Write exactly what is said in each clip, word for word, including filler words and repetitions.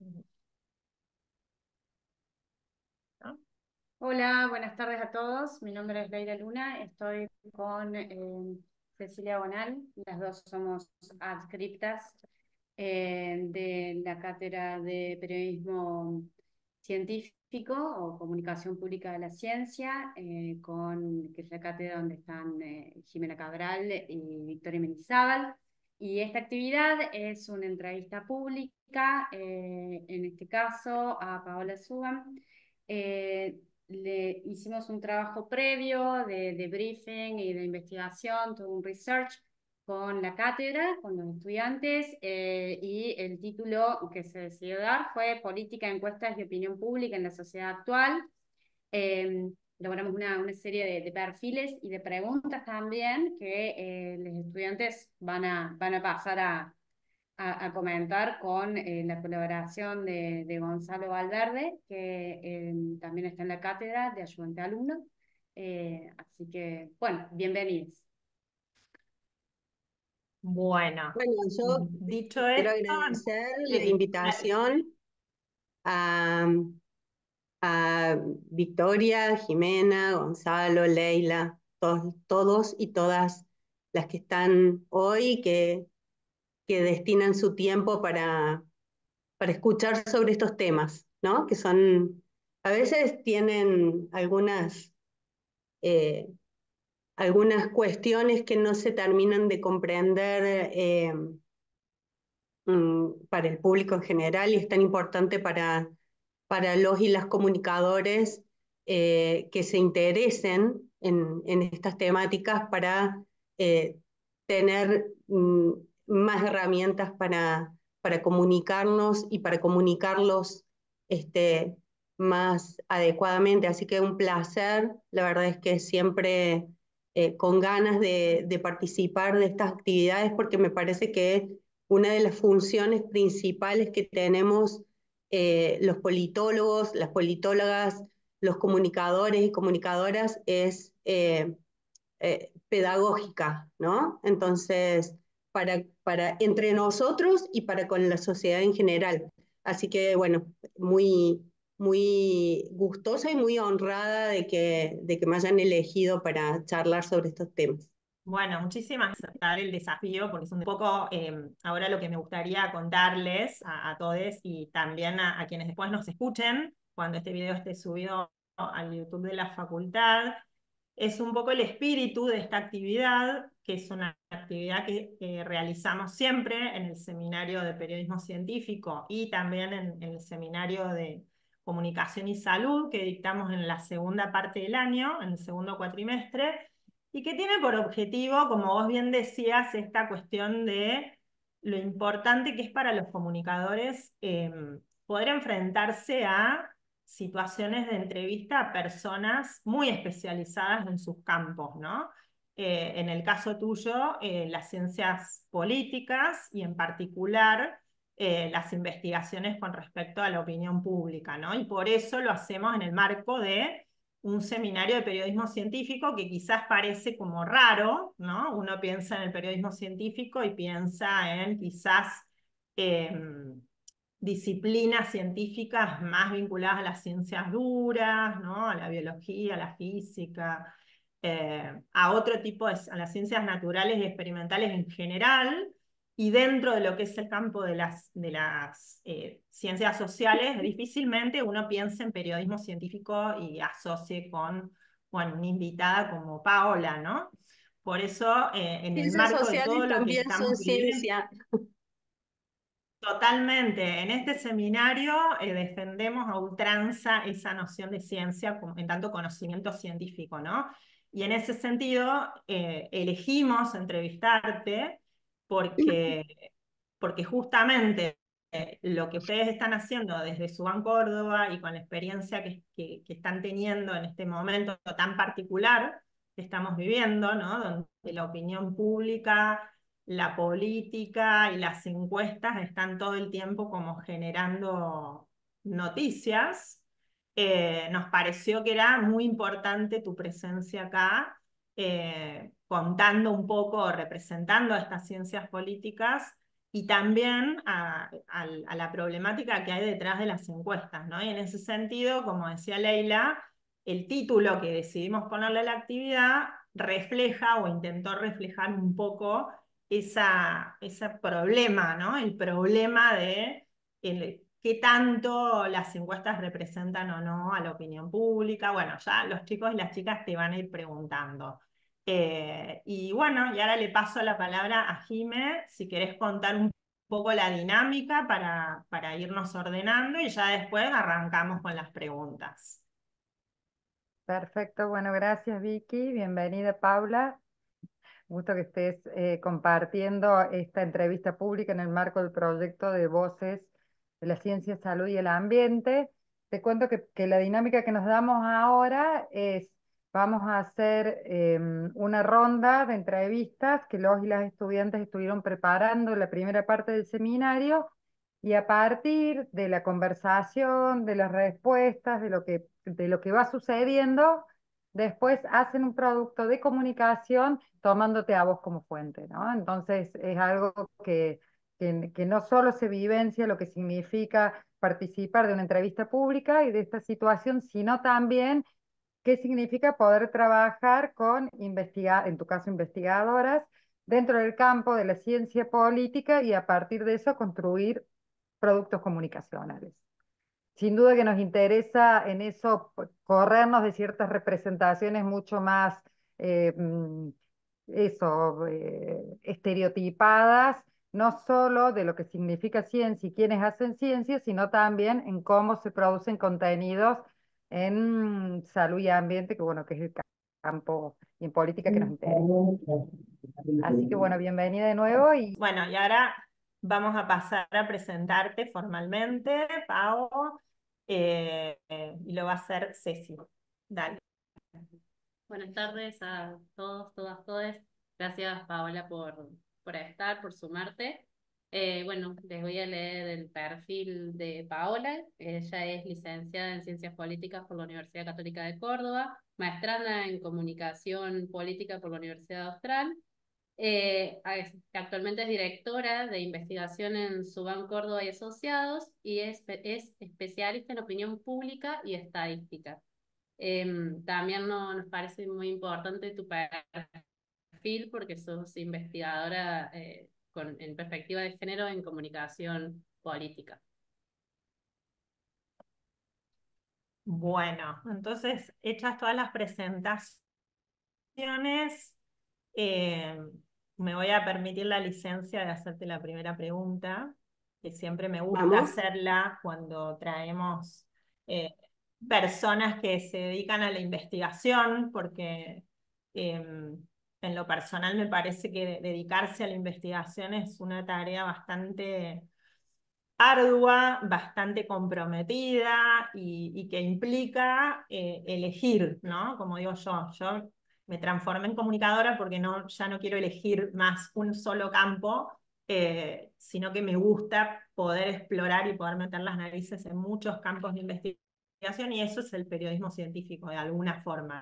¿No? Hola, buenas tardes a todos. Mi nombre es Leila Luna. Estoy con eh, Cecilia Bonal. Las dos somos adscriptas eh, de la Cátedra de Periodismo Científico o Comunicación Pública de la Ciencia, eh, con, que es la cátedra donde están eh, Jimena Cabral y Victoria Menizábal. Y esta actividad es una entrevista pública, eh, en este caso a Paola Suban. Eh, Le hicimos un trabajo previo de, de briefing y de investigación, todo un research con la cátedra, con los estudiantes, eh, y el título que se decidió dar fue Política, Encuestas y Opinión Pública en la Sociedad Actual. Eh, Elaboramos una, una serie de, de perfiles y de preguntas también que eh, los estudiantes van a, van a pasar a, a, a comentar con eh, la colaboración de, de Gonzalo Valverde, que eh, también está en la cátedra de ayudante alumno. Eh, así que, bueno, bienvenidos. Bueno, Bueno, yo dicho quiero esto, agradecer la sí, dale. invitación a, a Victoria, Jimena, Gonzalo, Leila, todos, todos y todas las que están hoy, que, que destinan su tiempo para, para escuchar sobre estos temas, ¿no? Que son, a veces tienen algunas, eh, algunas cuestiones que no se terminan de comprender. Eh, mm, para el público en general y es tan importante para, para los y las comunicadores eh, que se interesen en, en estas temáticas para eh, tener mm, más herramientas para, para comunicarnos y para comunicarlos este, más adecuadamente. Así que un placer, la verdad es que siempre eh, con ganas de, de participar de estas actividades porque me parece que una de las funciones principales que tenemos eh, los politólogos, las politólogas, los comunicadores y comunicadoras es eh, eh, pedagógica, ¿no? Entonces, para, para entre nosotros y para con la sociedad en general. Así que, bueno, muy, muy gustosa y muy honrada de que, de que me hayan elegido para charlar sobre estos temas. Bueno, muchísimas gracias por aceptar el desafío, porque es un poco eh, ahora lo que me gustaría contarles a, a todos y también a, a quienes después nos escuchen, cuando este video esté subido al YouTube de la facultad, es un poco el espíritu de esta actividad, que es una actividad que eh, realizamos siempre en el seminario de periodismo científico y también en, en el seminario de comunicación y salud que dictamos en la segunda parte del año, en el segundo cuatrimestre, y que tiene por objetivo, como vos bien decías, esta cuestión de lo importante que es para los comunicadores eh, poder enfrentarse a situaciones de entrevista a personas muy especializadas en sus campos, ¿no? Eh, en el caso tuyo, eh, las ciencias políticas y en particular eh, las investigaciones con respecto a la opinión pública, ¿no? Y por eso lo hacemos en el marco de un seminario de periodismo científico que quizás parece como raro, ¿no? Uno piensa en el periodismo científico y piensa en quizás eh, disciplinas científicas más vinculadas a las ciencias duras, ¿no? A la biología, a la física, eh, a otro tipo de, a las ciencias naturales y experimentales en general, y dentro de lo que es el campo de las, de las eh, ciencias sociales, difícilmente uno piensa en periodismo científico y asocie con, bueno, una invitada como Paola, ¿no? Por eso, eh, en el Ciencias marco de sociales todo lo que también son estamos viviendo, ciencia. totalmente. En este seminario eh, defendemos a ultranza esa noción de ciencia como- en tanto conocimiento científico, ¿no? Y en ese sentido, eh, elegimos entrevistarte porque, porque justamente eh, lo que ustedes están haciendo desde Subán Córdoba y con la experiencia que, que- que están teniendo en este momento tan particular que estamos viviendo, ¿no? Donde la opinión pública, la política y las encuestas están todo el tiempo como generando noticias. Eh, nos pareció que era muy importante tu presencia acá, eh, contando un poco, representando a estas ciencias políticas y también a, a, a la problemática que hay detrás de las encuestas, ¿no? Y en ese sentido, como decía Leila, el título que decidimos ponerle a la actividad refleja o intentó reflejar un poco esa, ese problema, ¿no? El problema de el, qué tanto las encuestas representan o no a la opinión pública. Bueno, ya los chicos y las chicas te van a ir preguntando. Eh, y bueno, y ahora le paso la palabra a Jime, si querés contar un poco la dinámica para, para irnos ordenando y ya después arrancamos con las preguntas. Perfecto, bueno, gracias Vicky, bienvenida Paula. Gusto que estés eh, compartiendo esta entrevista pública en el marco del proyecto de Voces de la Ciencia, Salud y el Ambiente. Te cuento que, que la dinámica que nos damos ahora es, vamos a hacer eh, una ronda de entrevistas que los y las estudiantes estuvieron preparando en la primera parte del seminario, y a partir de la conversación, de las respuestas, de lo que, de lo que va sucediendo, después hacen un producto de comunicación tomándote a vos como fuente, ¿no? Entonces es algo que, que, que no solo se vivencia lo que significa participar de una entrevista pública y de esta situación, sino también qué significa poder trabajar con, investiga en tu caso, investigadoras, dentro del campo de la ciencia política y a partir de eso construir productos comunicacionales. Sin duda que nos interesa en eso corrernos de ciertas representaciones mucho más, eh, mm, eso, eh, estereotipadas, no solo de lo que significa ciencia y quiénes hacen ciencia, sino también en cómo se producen contenidos en salud y ambiente, que bueno, que es el campo y en política que nos interesa. Así que bueno, bienvenida de nuevo y Bueno, y ahora vamos a pasar a presentarte formalmente, Pau, eh, eh, y lo va a hacer Ceci. Dale. Buenas tardes a todos, todas, todes. Gracias, Paola, por, por estar, por sumarte. Eh, bueno, les voy a leer el perfil de Paola. Ella es licenciada en Ciencias Políticas por la Universidad Católica de Córdoba, maestranda en Comunicación Política por la Universidad Austral. Eh, actualmente es directora de investigación en Subán Córdoba y Asociados y es, es especialista en opinión pública y estadística. Eh, también no, nos parece muy importante tu perfil porque sos investigadora eh, con, en perspectiva de género en comunicación política. Bueno, entonces, hechas todas las presentaciones, eh, me voy a permitir la licencia de hacerte la primera pregunta, que siempre me gusta Vamos. hacerla cuando traemos eh, personas que se dedican a la investigación, porque eh, en lo personal me parece que dedicarse a la investigación es una tarea bastante ardua, bastante comprometida y, y que implica eh, elegir, ¿no? Como digo yo, yo me transformé en comunicadora porque no, ya no quiero elegir más un solo campo, eh, sino que me gusta poder explorar y poder meter las narices en muchos campos de investigación y eso es el periodismo científico de alguna forma,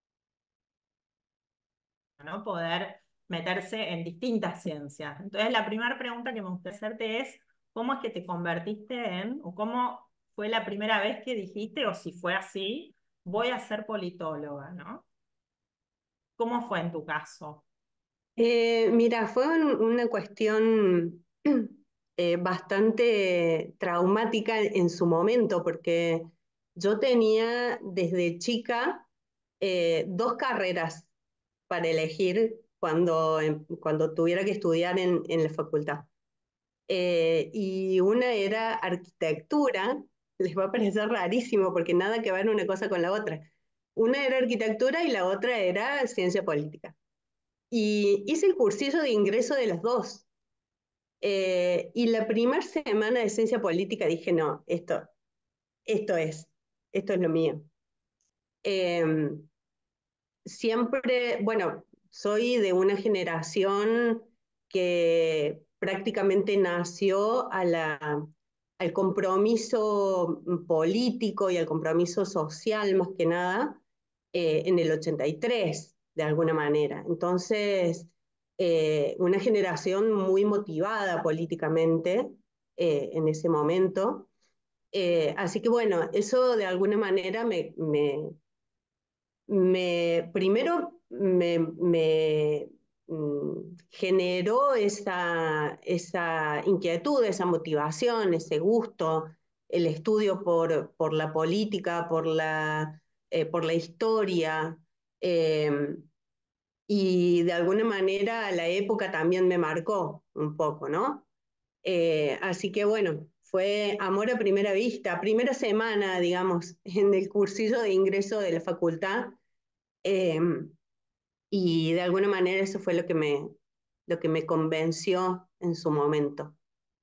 ¿no? Poder meterse en distintas ciencias. Entonces, la primera pregunta que me gustaría hacerte es, ¿cómo es que te convertiste en, o cómo fue la primera vez que dijiste, o si fue así, voy a ser politóloga, ¿no? ¿Cómo fue en tu caso? Eh, mira, fue un- una cuestión eh, bastante traumática en su momento, porque yo tenía desde chica eh, dos carreras para elegir cuando, em- cuando tuviera que estudiar en, en la facultad. Eh, y una era arquitectura, les va a parecer rarísimo porque nada que ver una cosa con la otra. Una era arquitectura y la otra era ciencia política. Y hice el cursillo de ingreso de las dos. Eh, y la primera semana de ciencia política dije, no, esto, esto es, esto es lo mío. Eh, Siempre, bueno, soy de una generación que prácticamente nació a la, al compromiso político y al compromiso social, más que nada, eh, en el ochenta y tres, de alguna manera. Entonces, eh, una generación muy motivada políticamente eh, en ese momento. Eh, así que bueno, eso de alguna manera me, me, me primero me, me mm, generó esa, esa inquietud, esa motivación, ese gusto, el estudio por, por la política, por la, eh, por la historia. Eh, y de alguna manera la época también me marcó un poco, ¿no? Eh, así que bueno, fue amor a primera vista, primera semana, digamos, en el cursillo de ingreso de la facultad, eh, y de alguna manera eso fue lo que me, lo que me convenció en su momento.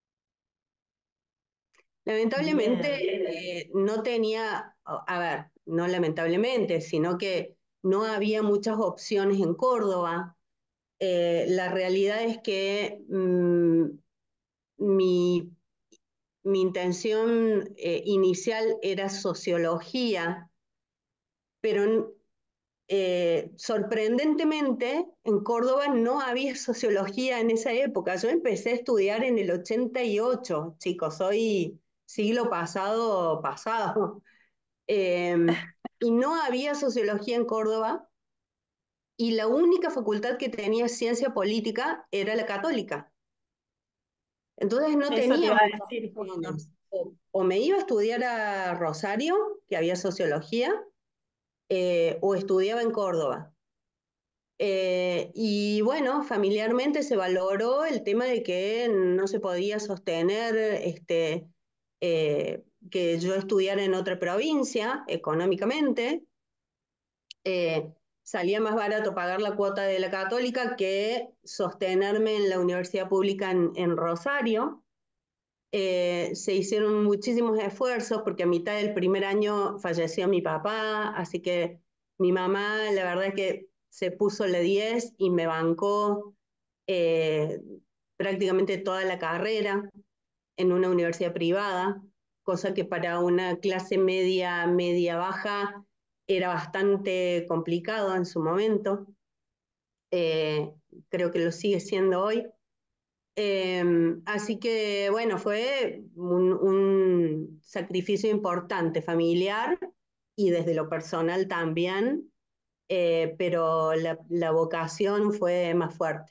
Bien. Lamentablemente eh, no tenía, a ver, no lamentablemente, sino que no había muchas opciones en Córdoba. Eh, la realidad es que mmm, mi, mi intención eh, inicial era sociología, pero eh, sorprendentemente en Córdoba no había sociología en esa época. Yo empecé a estudiar en el ochenta y ocho, chicos, soy siglo pasado, pasado. Eh, y no había sociología en Córdoba y la única facultad que tenía ciencia política era la católica. Entonces no Eso te tenía iba a muchas decir justo. opciones. O, o me iba a estudiar a Rosario, que había sociología, eh, o estudiaba en Córdoba. Eh, y bueno, familiarmente se valoró el tema de que no se podía sostener este, eh, que yo estudiara en otra provincia económicamente. Eh, salía más barato pagar la cuota de la católica que sostenerme en la universidad pública en, en Rosario. Eh, se hicieron muchísimos esfuerzos porque a mitad del primer año falleció mi papá, así que mi mamá la verdad es que se puso la diez y me bancó eh, prácticamente toda la carrera en una universidad privada, cosa que para una clase media, media baja era bastante complicado en su momento. Eh, creo que lo sigue siendo hoy. Eh, así que bueno, fue un, un sacrificio importante familiar y desde lo personal también, eh, pero la, la vocación fue más fuerte.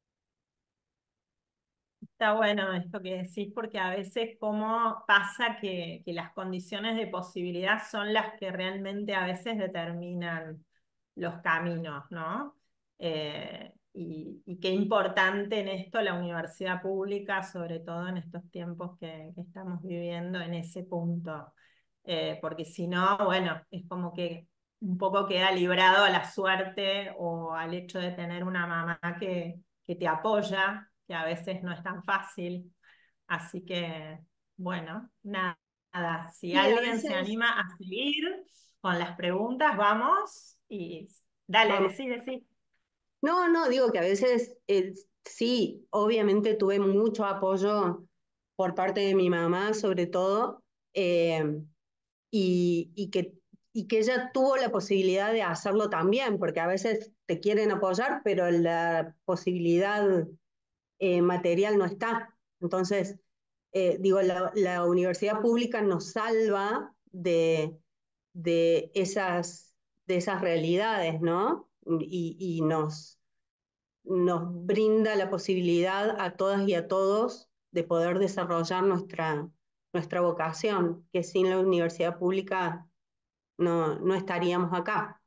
Está bueno esto que decís, porque a veces como pasa que, que las condiciones de posibilidad son las que realmente a veces determinan los caminos, ¿no? Eh, y, y qué importante en esto la universidad pública, sobre todo en estos tiempos que, que estamos viviendo en ese punto. Eh, porque si no, bueno, es como que un poco queda librado a la suerte o al hecho de tener una mamá que, que te apoya, que a veces no es tan fácil. Así que, bueno, nada, nada. Si Sí, a alguien se veces anima a seguir con las preguntas, vamos y dale, vamos. decí, decí. No, no, digo que a veces eh, sí, obviamente tuve mucho apoyo por parte de mi mamá, sobre todo, eh, y, y que, y que ella tuvo la posibilidad de hacerlo también, porque a veces te quieren apoyar, pero la posibilidad eh, material no está. Entonces, eh, digo, la, la universidad pública nos salva de, de, esas, de esas realidades, ¿no? Y, y nos, nos brinda la posibilidad a todas y a todos de poder desarrollar nuestra, nuestra vocación, que sin la universidad pública no, no estaríamos acá.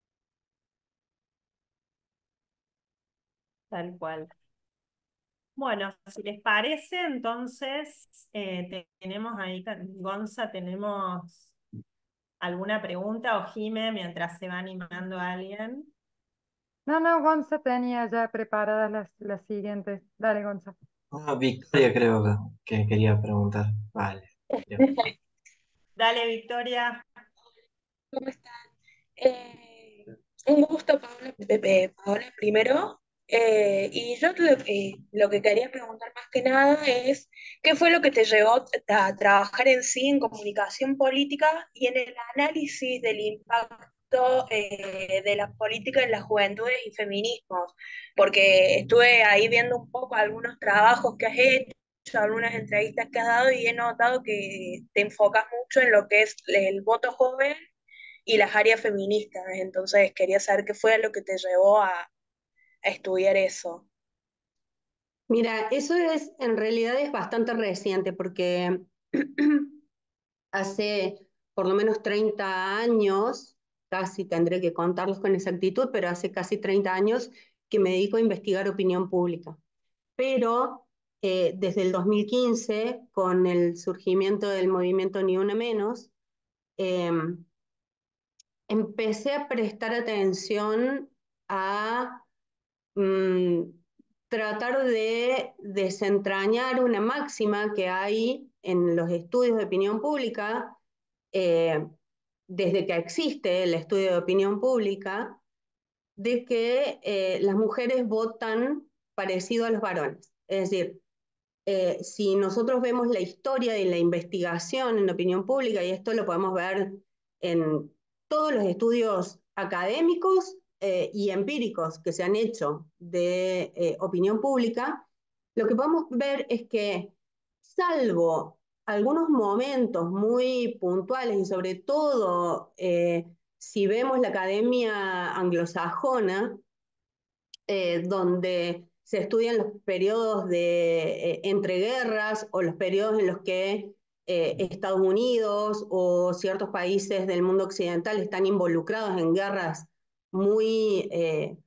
Tal cual. Bueno, si les parece, entonces eh, te- tenemos ahí, Gonza, tenemos alguna pregunta o Jime mientras se va animando a alguien. No, no, Gonza tenía ya preparadas las, las siguientes. Dale, Gonza. Ah, Victoria creo que, que quería preguntar. Vale. Ya. Dale, Victoria. ¿Cómo están? Eh, un gusto, Paola, Pepe, Paola primero. Eh, y yo lo, eh, lo que quería preguntar más que nada es, ¿qué fue lo que te llevó a trabajar en sí en comunicación política y en el análisis del impacto eh, de la política en las juventudes y feminismos, porque estuve ahí viendo un poco algunos trabajos que has hecho, algunas entrevistas que has dado y he notado que te enfocas mucho en lo que es el voto joven y las áreas feministas. Entonces quería saber qué fue lo que te llevó a, a estudiar eso. Mira, eso es, en realidad es bastante reciente porque hace por lo menos treinta años, casi tendré que contarlos con exactitud, pero hace casi treinta años que me dedico a investigar opinión pública. Pero eh, desde el dos mil quince, con el surgimiento del movimiento Ni Una Menos, eh, empecé a prestar atención a mmm, tratar de desentrañar una máxima que hay en los estudios de opinión pública, eh, desde que existe el estudio de opinión pública, de que eh, las mujeres votan parecido a los varones. Es decir, eh, si nosotros vemos la historia de la investigación en opinión pública, y esto lo podemos ver en todos los estudios académicos eh, y empíricos que se han hecho de eh, opinión pública, lo que podemos ver es que, salvo algunos momentos muy puntuales, y sobre todo eh, si vemos la academia anglosajona, eh, donde se estudian los periodos de eh, entreguerras o los periodos en los que eh, Estados Unidos o ciertos países del mundo occidental están involucrados en guerras muy, eh,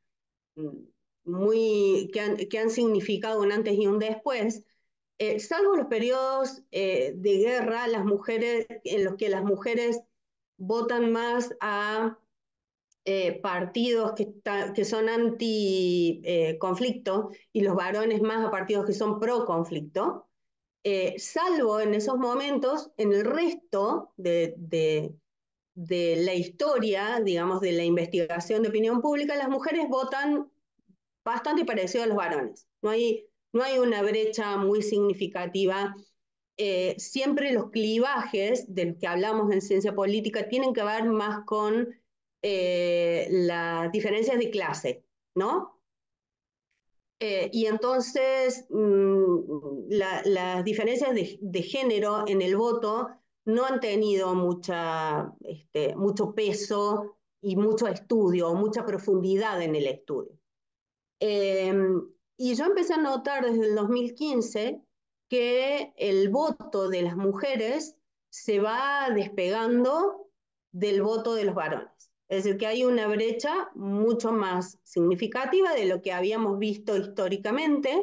muy que, han, que han significado un antes y un después. Eh, salvo los periodos eh, de guerra, las mujeres, en los que las mujeres votan más a eh, partidos que, está, que son anti-conflicto eh, y los varones más a partidos que son pro-conflicto, eh, salvo en esos momentos, en el resto de, de, de la historia, digamos, de la investigación de opinión pública, las mujeres votan bastante parecido a los varones. No hay, no hay una brecha muy significativa. Eh, siempre los clivajes de los que hablamos en ciencia política tienen que ver más con eh, las diferencias de clase, ¿no? Eh, y entonces mmm, la, las diferencias de, de, género en el voto no han tenido mucha, este, mucho peso y mucho estudio, mucha profundidad en el estudio. Eh, y yo empecé a notar desde el dos mil quince que el voto de las mujeres se va despegando del voto de los varones. Es decir, que hay una brecha mucho más significativa de lo que habíamos visto históricamente,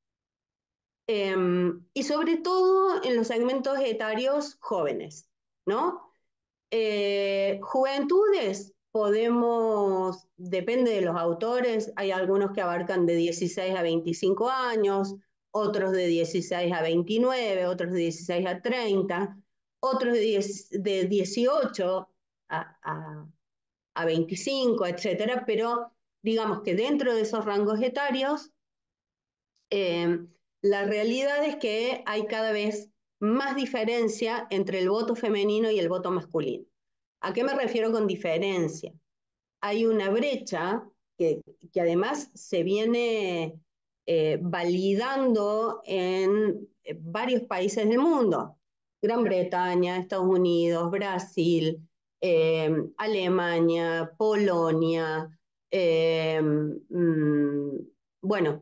eh, y sobre todo en los segmentos etarios jóvenes, ¿no? Eh, juventudes, podemos, depende de los autores, hay algunos que abarcan de dieciséis a veinticinco años, otros de dieciséis a veintinueve, otros de dieciséis a treinta, otros de, diez, de dieciocho a, a, a veinticinco, etcétera, pero digamos que dentro de esos rangos etarios, eh, la realidad es que hay cada vez más diferencia entre el voto femenino y el voto masculino. ¿A qué me refiero con diferencia? Hay una brecha que, que además se viene eh, validando en varios países del mundo. Gran Bretaña, Estados Unidos, Brasil, eh, Alemania, Polonia, eh, mmm, bueno,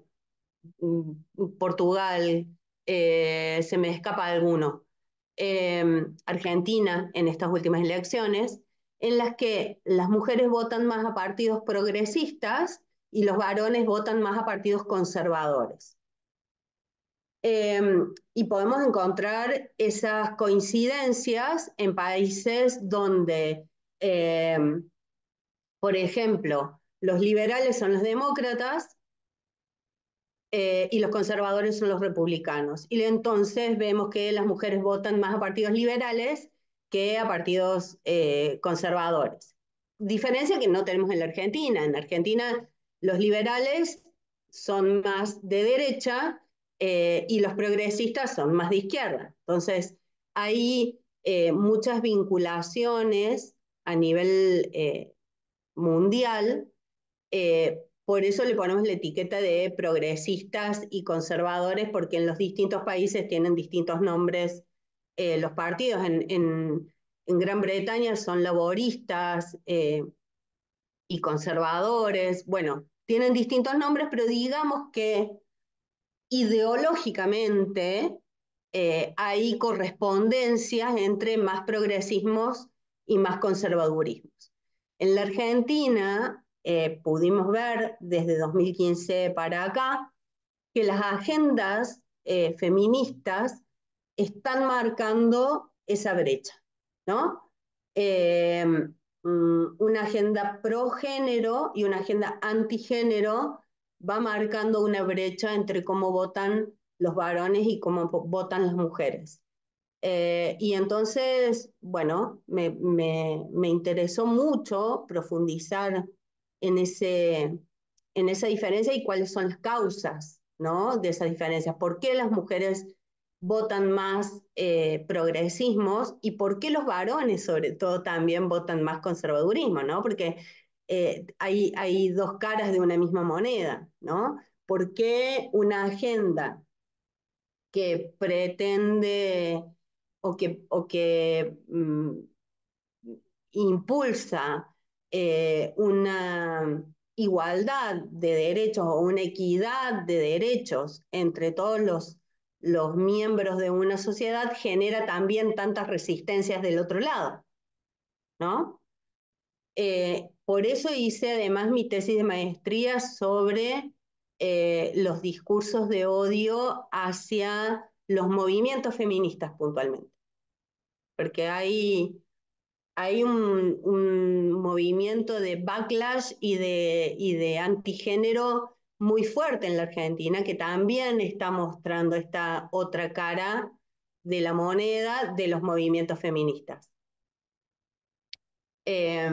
Portugal, eh, se me escapa alguno, eh, Argentina en estas últimas elecciones, en las que las mujeres votan más a partidos progresistas y los varones votan más a partidos conservadores. Eh, y podemos encontrar esas coincidencias en países donde, eh, por ejemplo, los liberales son los demócratas, Eh, y los conservadores son los republicanos. Y entonces vemos que las mujeres votan más a partidos liberales que a partidos eh, conservadores. Diferencia que no tenemos en la Argentina. En Argentina los liberales son más de derecha eh, y los progresistas son más de izquierda. Entonces hay eh, muchas vinculaciones a nivel eh, mundial. Eh, por eso le ponemos la etiqueta de progresistas y conservadores, porque en los distintos países tienen distintos nombres eh, los partidos. En, en, en Gran Bretaña son laboristas eh, y conservadores. Bueno, tienen distintos nombres, pero digamos que ideológicamente eh, hay correspondencias entre más progresismos y más conservadurismos. En la Argentina eh, pudimos ver desde dos mil quince para acá que las agendas eh, feministas están marcando esa brecha, ¿no? Eh, una agenda pro género y una agenda antigénero va marcando una brecha entre cómo votan los varones y cómo votan las mujeres. Eh, y entonces, bueno, me, me, me interesó mucho profundizar en, ese, en esa diferencia y cuáles son las causas, ¿no?, de esas diferencias. ¿Por qué las mujeres votan más eh, progresismos y por qué los varones, sobre todo, también votan más conservadurismo, ¿no? Porque eh, hay, hay dos caras de una misma moneda, ¿no? ¿Por qué una agenda que pretende o que, o que mm, impulsa eh, una igualdad de derechos o una equidad de derechos entre todos los, los miembros de una sociedad, genera también tantas resistencias del otro lado, ¿no? Eh, por eso hice además mi tesis de maestría sobre eh, los discursos de odio hacia los movimientos feministas puntualmente, porque hay, hay un, un movimiento de backlash y de, y de antigénero muy fuerte en la Argentina, que también está mostrando esta otra cara de la moneda de los movimientos feministas. Eh,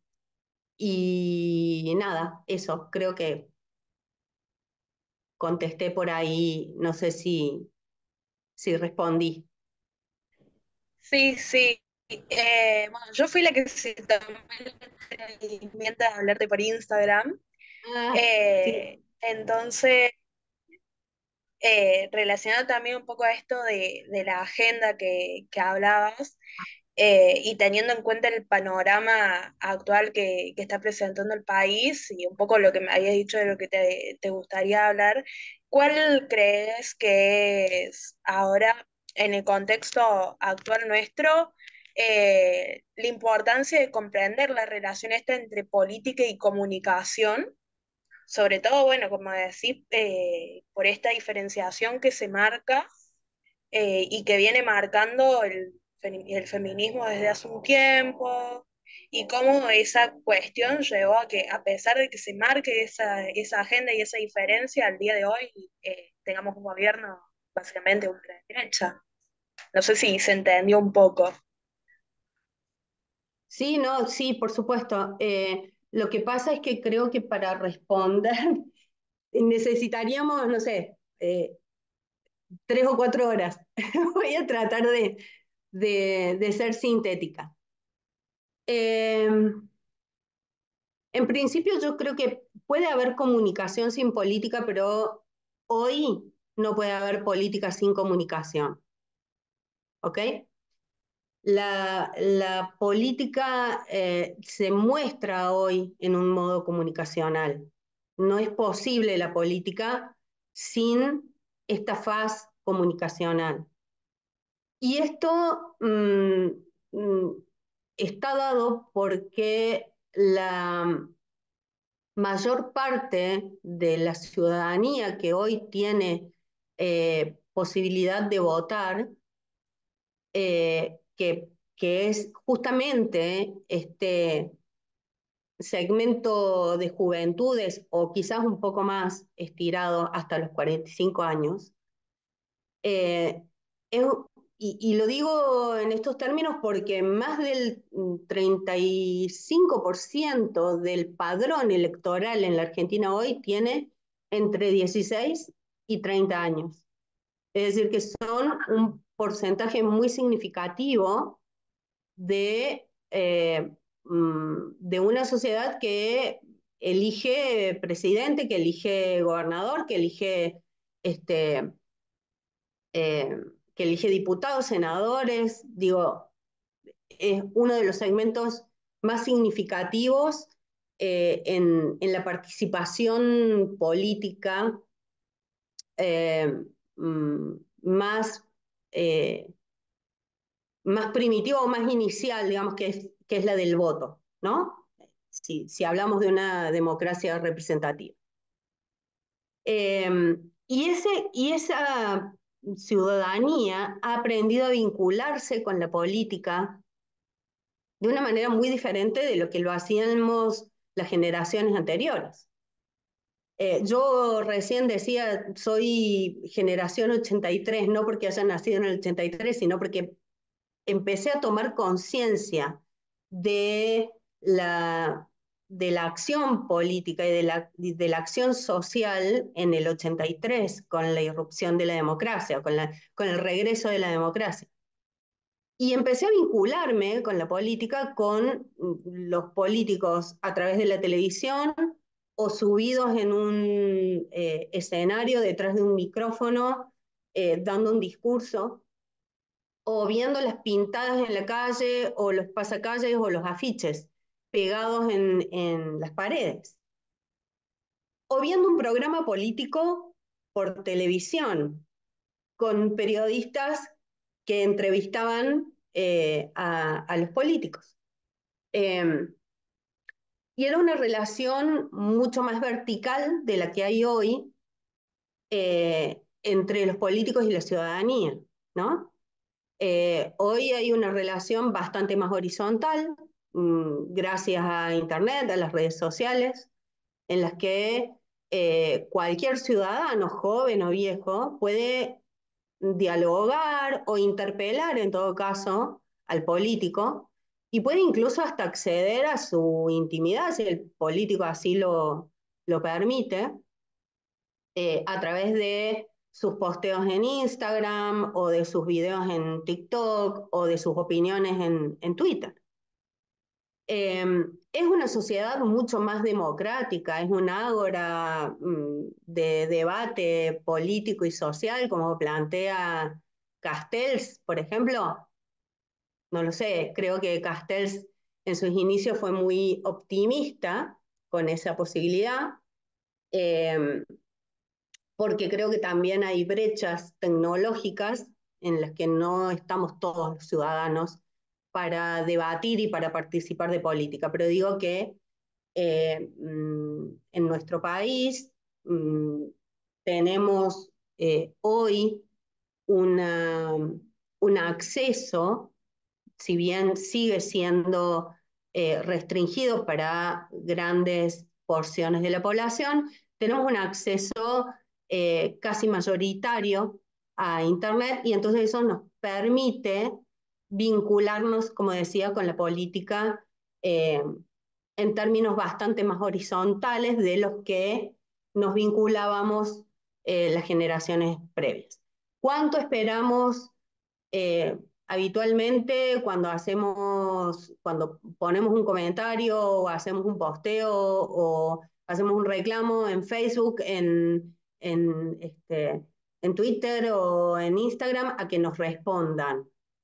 y nada, eso, creo que contesté por ahí, no sé si, si respondí. Sí, sí. Eh, bueno, yo fui la que se tomó el atrevimiento de hablarte por Instagram. Ah, sí. Eh, entonces, eh, relacionado también un poco a esto de, de la agenda que, que hablabas, eh, y teniendo en cuenta el panorama actual que, que está presentando el país y un poco lo que me habías dicho de lo que te, te gustaría hablar, ¿cuál crees que es ahora, en el contexto actual nuestro, eh, la importancia de comprender la relación esta entre política y comunicación? Sobre todo, bueno, como decís, eh, por esta diferenciación que se marca eh, y que viene marcando el, el feminismo desde hace un tiempo, y cómo esa cuestión llevó a que, a pesar de que se marque esa, esa agenda y esa diferencia, al día de hoy eh, tengamos un gobierno básicamente ultraderecha. No sé si se entendió un poco. Sí, no, sí, por supuesto. Eh, lo que pasa es que creo que para responder necesitaríamos, no sé, eh, tres o cuatro horas. Voy a tratar de, de, de ser sintética. Eh, en principio yo creo que puede haber comunicación sin política, pero hoy no puede haber política sin comunicación. ¿Ok? La, la política eh, se muestra hoy en un modo comunicacional. No es posible la política sin esta faz comunicacional. Y esto mm, mm, está dado porque la mayor parte de la ciudadanía que hoy tiene eh, posibilidad de votar, eh, que, que es justamente este segmento de juventudes o quizás un poco más estirado hasta los cuarenta y cinco años, eh, es, y, y lo digo en estos términos porque más del treinta y cinco por ciento del padrón electoral en la Argentina hoy tiene entre dieciséis y treinta años. Es decir, que son un porcentaje muy significativo de, eh, de una sociedad que elige presidente, que elige gobernador, que elige, este, eh, que elige diputados, senadores, digo, es uno de los segmentos más significativos eh, en, en, la participación política eh, más, eh, más primitiva o más inicial, digamos, que es, que es la del voto, ¿no? Si, si hablamos de una democracia representativa. Eh, y, ese, y esa ciudadanía ha aprendido a vincularse con la política de una manera muy diferente de lo que lo hacíamos las generaciones anteriores. Eh, yo recién decía, soy generación ochenta y tres, no porque haya nacido en el ochenta y tres, sino porque empecé a tomar conciencia de la, de la acción política y de la, de la acción social en el ochenta y tres, con la irrupción de la democracia, con, la, con el regreso de la democracia. Y empecé a vincularme con la política, con los políticos a través de la televisión o subidos en un eh, escenario detrás de un micrófono eh, dando un discurso, o viendo las pintadas en la calle o los pasacalles o los afiches pegados en, en las paredes, o viendo un programa político por televisión con periodistas que entrevistaban eh, a, a, los políticos. Eh, y era una relación mucho más vertical de la que hay hoy eh, entre los políticos y la ciudadanía, ¿no? Eh, hoy hay una relación bastante más horizontal, mmm, gracias a Internet, a las redes sociales, en las que eh, cualquier ciudadano, joven o viejo, puede dialogar o interpelar en todo caso al político y puede incluso hasta acceder a su intimidad si el político así lo, lo permite eh, a través de sus posteos en Instagram o de sus videos en TikTok o de sus opiniones en, en Twitter. Eh, es una sociedad mucho más democrática, es un ágora mm, de debate político y social, como plantea Castells, por ejemplo. No lo sé, creo que Castells en sus inicios fue muy optimista con esa posibilidad, eh, porque creo que también hay brechas tecnológicas en las que no estamos todos los ciudadanos para debatir y para participar de política, pero digo que eh, en nuestro país mmm, tenemos eh, hoy una, un acceso, si bien sigue siendo eh, restringido para grandes porciones de la población, tenemos un acceso eh, casi mayoritario a Internet y entonces eso nos permite vincularnos, como decía, con la política eh, en términos bastante más horizontales de los que nos vinculábamos eh, las generaciones previas. ¿Cuánto esperamos eh, habitualmente cuando hacemos, cuando ponemos un comentario o hacemos un posteo o hacemos un reclamo en Facebook, en, en, este, en Twitter o en Instagram, a que nos respondan?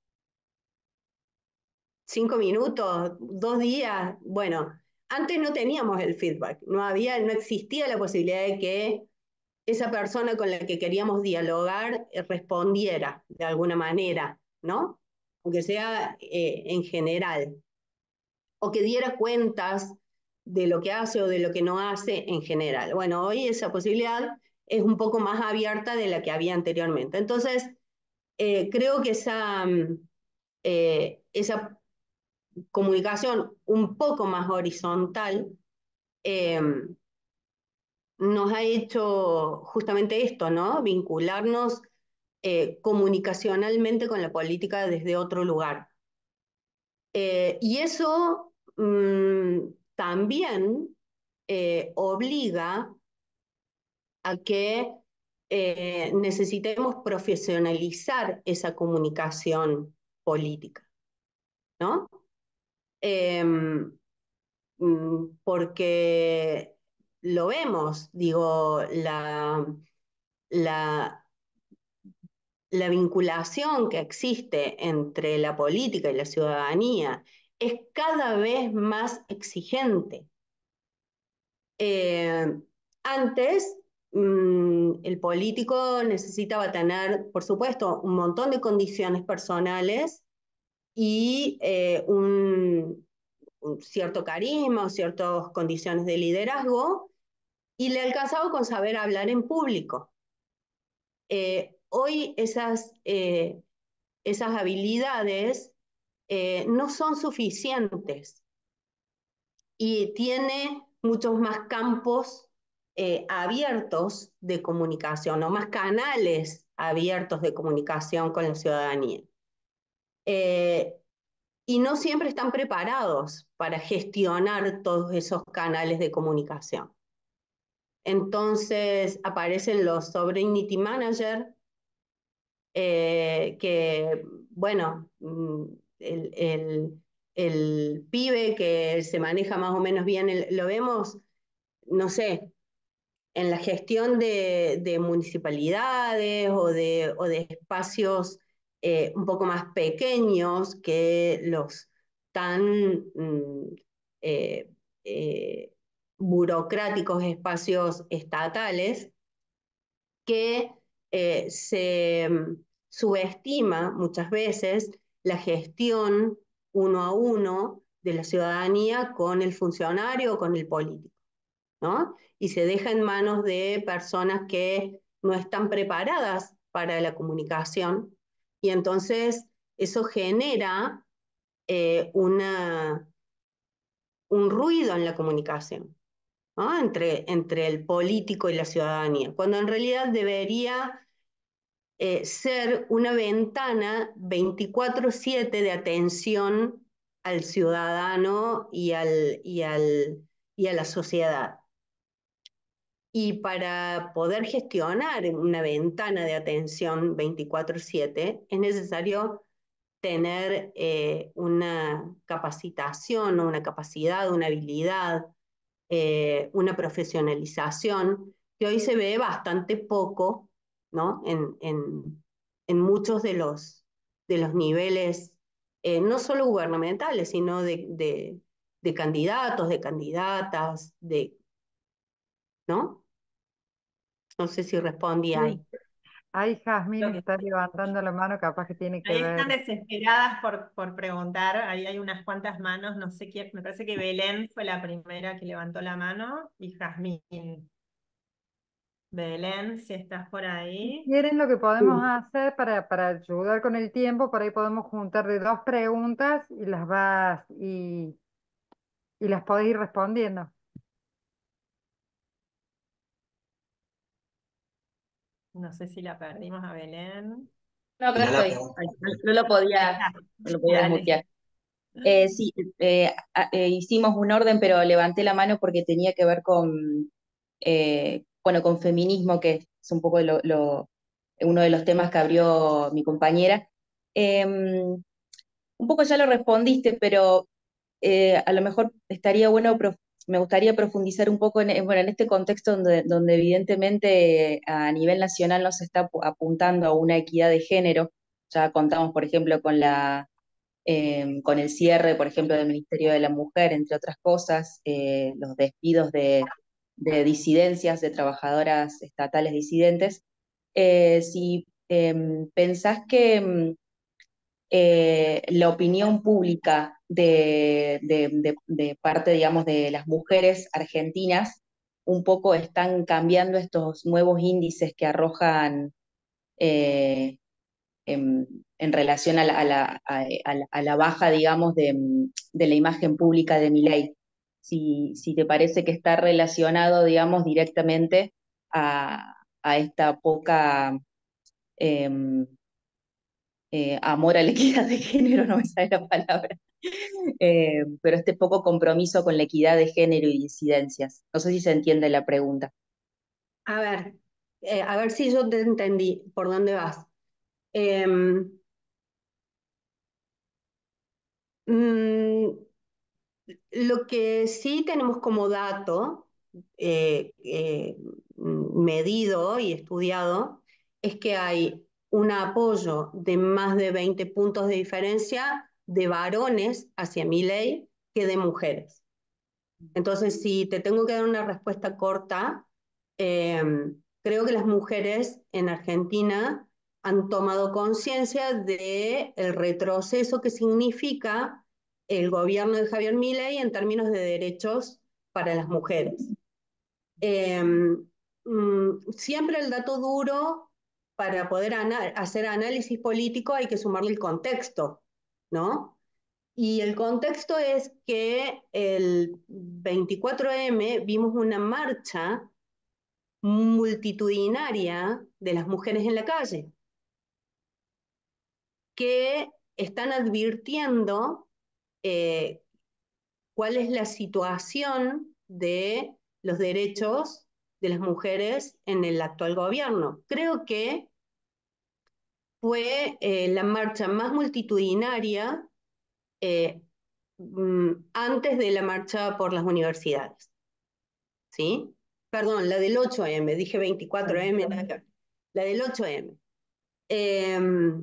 ¿Cinco minutos? ¿Dos días? Bueno, antes no teníamos el feedback, no había, no existía la posibilidad de que esa persona con la que queríamos dialogar eh, respondiera de alguna manera, ¿no? Aunque sea eh, en general, o que diera cuentas de lo que hace o de lo que no hace en general. Bueno, hoy esa posibilidad es un poco más abierta de la que había anteriormente. Entonces, eh, creo que esa, eh, esa comunicación un poco más horizontal eh, nos ha hecho justamente esto, ¿no? Vincularnos eh, comunicacionalmente con la política desde otro lugar. Eh, y eso mmm, también eh, obliga a que eh, necesitemos profesionalizar esa comunicación política, ¿no? em, mm, porque lo vemos, digo, la, la, la vinculación que existe entre la política y la ciudadanía es cada vez más exigente. Eh, antes, mmm, el político necesitaba tener, por supuesto, un montón de condiciones personales y eh, un, un cierto carisma o ciertas condiciones de liderazgo, y le alcanzaba con saber hablar en público. Eh, hoy esas, eh, esas habilidades eh, no son suficientes y tiene muchos más campos eh, abiertos de comunicación o más canales abiertos de comunicación con la ciudadanía. Eh, y no siempre están preparados para gestionar todos esos canales de comunicación. Entonces aparecen los sovereignty manager, eh, que, bueno, el, el, el, pibe que se maneja más o menos bien, el, lo vemos, no sé, en la gestión de, de municipalidades o de, o de espacios eh, un poco más pequeños que los tan mm, eh, eh, burocráticos espacios estatales, que eh, se mm, subestima muchas veces la gestión uno a uno de la ciudadanía con el funcionario o con el político, ¿no? Y se deja en manos de personas que no están preparadas para la comunicación, y entonces eso genera eh, una, un ruido en la comunicación, ¿no? entre, entre el político y la ciudadanía, cuando en realidad debería eh, ser una ventana veinticuatro siete de atención al ciudadano y, al, y, al, y a la sociedad. Y para poder gestionar una ventana de atención veinticuatro siete es necesario tener eh, una capacitación, una capacidad, una habilidad, eh, una profesionalización que hoy se ve bastante poco, ¿no? En, en, en muchos de los, de los niveles, eh, no solo gubernamentales, sino de, de, de candidatos, de candidatas, de, ¿no? No sé si respondí ahí. Sí. Ahí Jazmín Creo que está sí. levantando la mano, capaz que tiene que Ahí están ver. desesperadas por, por preguntar, ahí hay unas cuantas manos, no sé quién, me parece que Belén fue la primera que levantó la mano, y Jazmín. Belén, si estás por Si ahí. quieren, lo que podemos Sí. hacer para, para ayudar con el tiempo, por ahí podemos juntar de dos preguntas y las vas y, y las podés ir respondiendo. No sé si la perdimos a Belén. No, acá Tirá la estoy. pregunta. Ay, no, no lo Ahí podía, está. no lo podía Dale. desmutear. Eh, sí, eh, a- eh, hicimos un orden, pero levanté la mano porque tenía que ver con, eh, bueno, con feminismo, que es un poco lo, lo- uno de los temas que abrió mi compañera. Em, un poco ya lo respondiste, pero eh, a lo mejor estaría bueno, prof- me gustaría profundizar un poco en, en, bueno, en este contexto donde, donde evidentemente a nivel nacional no se está apu- apuntando a una equidad de género. Ya contamos, por ejemplo, con la, eh, con el cierre, por ejemplo, del Ministerio de la Mujer, entre otras cosas, eh, los despidos de, de disidencias, de trabajadoras estatales disidentes. Eh, si em, pensás que em, eh, la opinión pública de, de- de- de parte, digamos, de las mujeres argentinas un poco están cambiando estos nuevos índices que arrojan eh, en, en relación a la, a la- a- a la- a la baja, digamos, de, de la imagen pública de Milei. Si, si te parece que está relacionado, digamos, directamente a, a esta poca... em, eh, amor a la equidad de género, no me sale la palabra, eh, pero este poco compromiso con la equidad de género y disidencias. No sé si se entiende la pregunta. A ver, eh, a ver si yo te entendí por dónde vas. Eh, mm, lo que sí tenemos como dato eh, eh, medido y estudiado es que hay un apoyo de más de veinte puntos de diferencia de varones hacia Milei que de mujeres. Entonces, si te tengo que dar una respuesta corta, eh, creo que las mujeres en Argentina han tomado conciencia del retroceso que significa el gobierno de Javier Milei en términos de derechos para las mujeres. Eh, mm, siempre el dato duro, para poder ana- hacer análisis político hay que sumarle el contexto, ¿no? Y el contexto es que el veinticuatro eme vimos una marcha multitudinaria de las mujeres en la calle que están advirtiendo eh, cuál es la situación de los derechos de las mujeres en el actual gobierno. Creo que fue eh, la marcha más multitudinaria eh, mm, antes de la marcha por las universidades, ¿sí? Perdón, la del ocho eme, dije veinticuatro eme, nada que ver. La del ocho eme. Eh,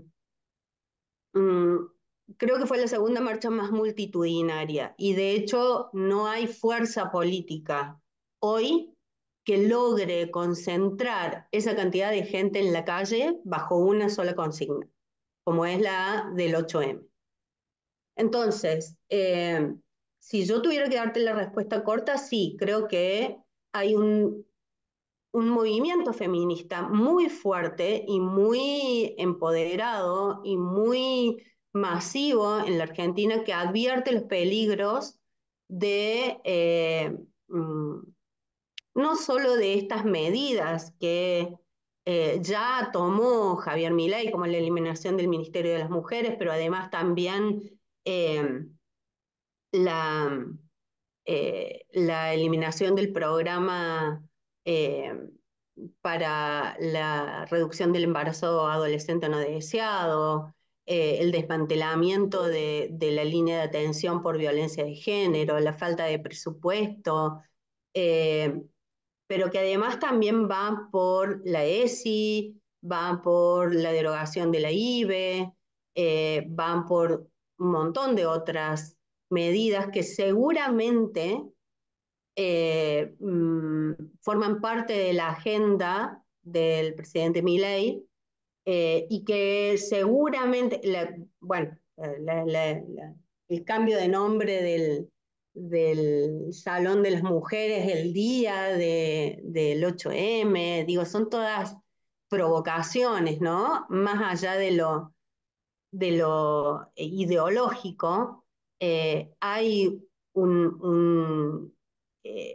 mm, creo que fue la segunda marcha más multitudinaria y de hecho no hay fuerza política hoy que logre concentrar esa cantidad de gente en la calle bajo una sola consigna, como es la del ocho eme. Entonces, eh, si yo tuviera que darte la respuesta corta, sí, creo que hay un, un movimiento feminista muy fuerte y muy empoderado y muy masivo en la Argentina que advierte los peligros de eh, mm, no solo de estas medidas que eh, ya tomó Javier Milei, como la eliminación del Ministerio de las Mujeres, pero además también eh, la, eh, la eliminación del programa eh, para la reducción del embarazo adolescente no deseado, eh, el desmantelamiento de, de, la línea de atención por violencia de género, la falta de presupuesto, eh, pero que además también va por la ESI, va por la derogación de la IVE, eh, van por un montón de otras medidas que seguramente eh, mm, forman parte de la agenda del presidente Milei eh, y que seguramente, la, bueno, la, la, la, el cambio de nombre del, del Salón de las Mujeres, el día de, del ocho eme, digo, son todas provocaciones, ¿no? Más allá de lo, de lo ideológico, eh, hay un, un, eh,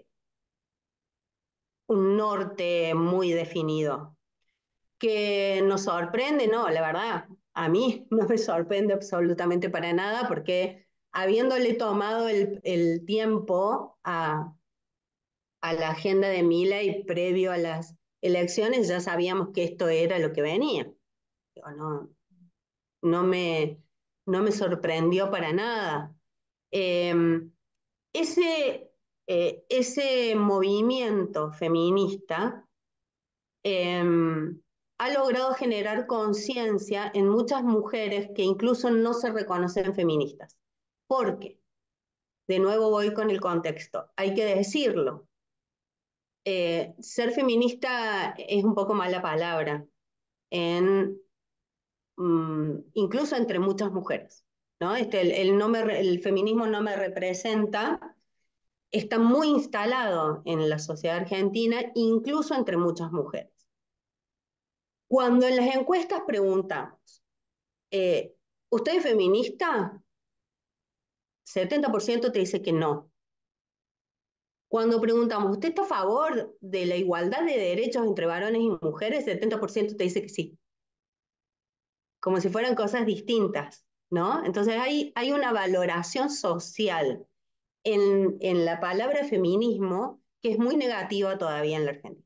un norte muy definido. ¿Que nos sorprende? No, la verdad, a mí no me sorprende absolutamente para nada porque habiéndole tomado el, el tiempo a, a la agenda de Milei previo a las elecciones, ya sabíamos que esto era lo que venía. No, no, me, no me sorprendió para nada. Eh, ese, eh, ese movimiento feminista eh, ha logrado generar conciencia en muchas mujeres que incluso no se reconocen feministas. ¿Por qué? De nuevo voy con el contexto. Hay que decirlo. Eh, ser feminista es un poco mala palabra, en, um, incluso entre muchas mujeres, ¿no? Este, el, el, no me, el feminismo no me representa, está muy instalado en la sociedad argentina, incluso entre muchas mujeres. Cuando en las encuestas preguntamos, eh, ¿usted es feminista? setenta por ciento te dice que no. Cuando preguntamos, ¿usted está a favor de la igualdad de derechos entre varones y mujeres? setenta por ciento te dice que sí. Como si fueran cosas distintas, ¿no? Entonces hay, hay una valoración social en, en la palabra feminismo que es muy negativa todavía en la Argentina.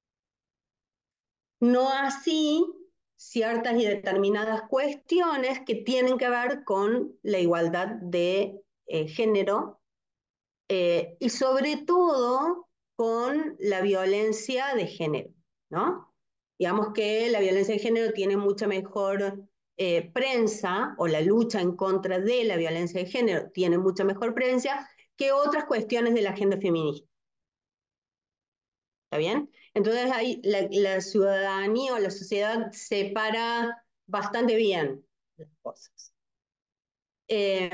No así ciertas y determinadas cuestiones que tienen que ver con la igualdad de eh, género eh, y sobre todo con la violencia de género, ¿no? Digamos que la violencia de género tiene mucha mejor eh, prensa, o la lucha en contra de la violencia de género tiene mucha mejor prensa que otras cuestiones de la agenda feminista. ¿Está bien? Entonces ahí la, la ciudadanía o la sociedad separa bastante bien las cosas. Eh,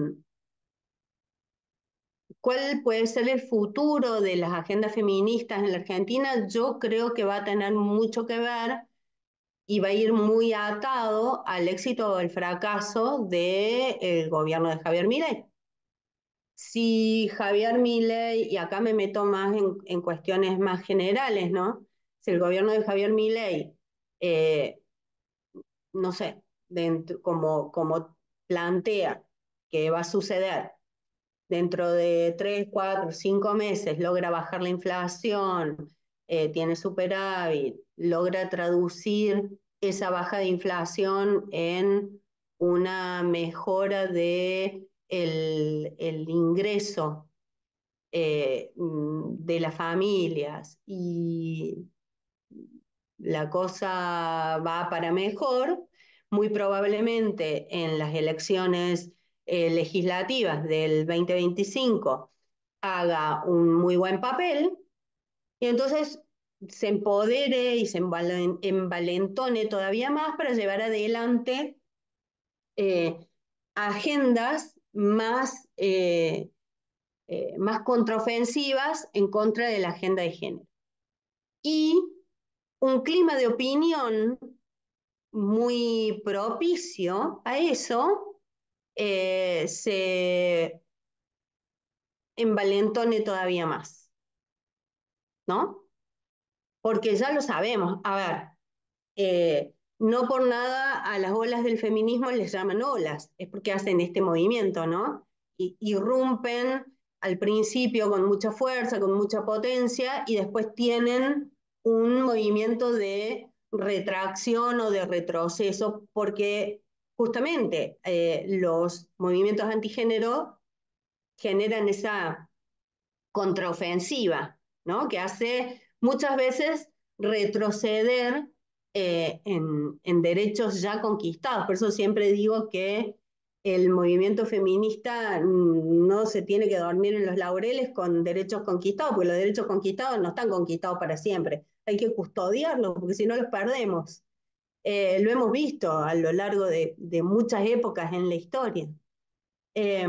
¿Cuál puede ser el futuro de las agendas feministas en la Argentina? Yo creo que va a tener mucho que ver y va a ir muy atado al éxito o el fracaso del gobierno de Javier Milei. Si Javier Milei, y acá me meto más en, en cuestiones más generales, ¿no? Si el gobierno de Javier Milei, eh, no sé, dentro, como, como plantea que va a suceder, dentro de tres, cuatro, cinco meses logra bajar la inflación, eh, tiene superávit, logra traducir esa baja de inflación en una mejora de el, el ingreso eh, de las familias y la cosa va para mejor, muy probablemente en las elecciones eh, legislativas del veinte veinticinco haga un muy buen papel y entonces se empodere y se envalentone todavía más para llevar adelante eh, agendas más, eh, eh, más contraofensivas en contra de la agenda de género. Y un clima de opinión muy propicio a eso, eh, se envalentone todavía más, ¿no? Porque ya lo sabemos. A ver, eh, no por nada a las olas del feminismo les llaman olas, es porque hacen este movimiento, ¿no? Y, irrumpen al principio con mucha fuerza, con mucha potencia, y después tienen un movimiento de retracción o de retroceso, porque justamente eh, los movimientos antigénero generan esa contraofensiva, ¿no? Que hace muchas veces retroceder eh, en, en derechos ya conquistados. Por eso siempre digo que el movimiento feminista no se tiene que dormir en los laureles con derechos conquistados, porque los derechos conquistados no están conquistados para siempre. Hay que custodiarlos, porque si no los perdemos. Eh, lo hemos visto a lo largo de, de muchas épocas en la historia. Eh,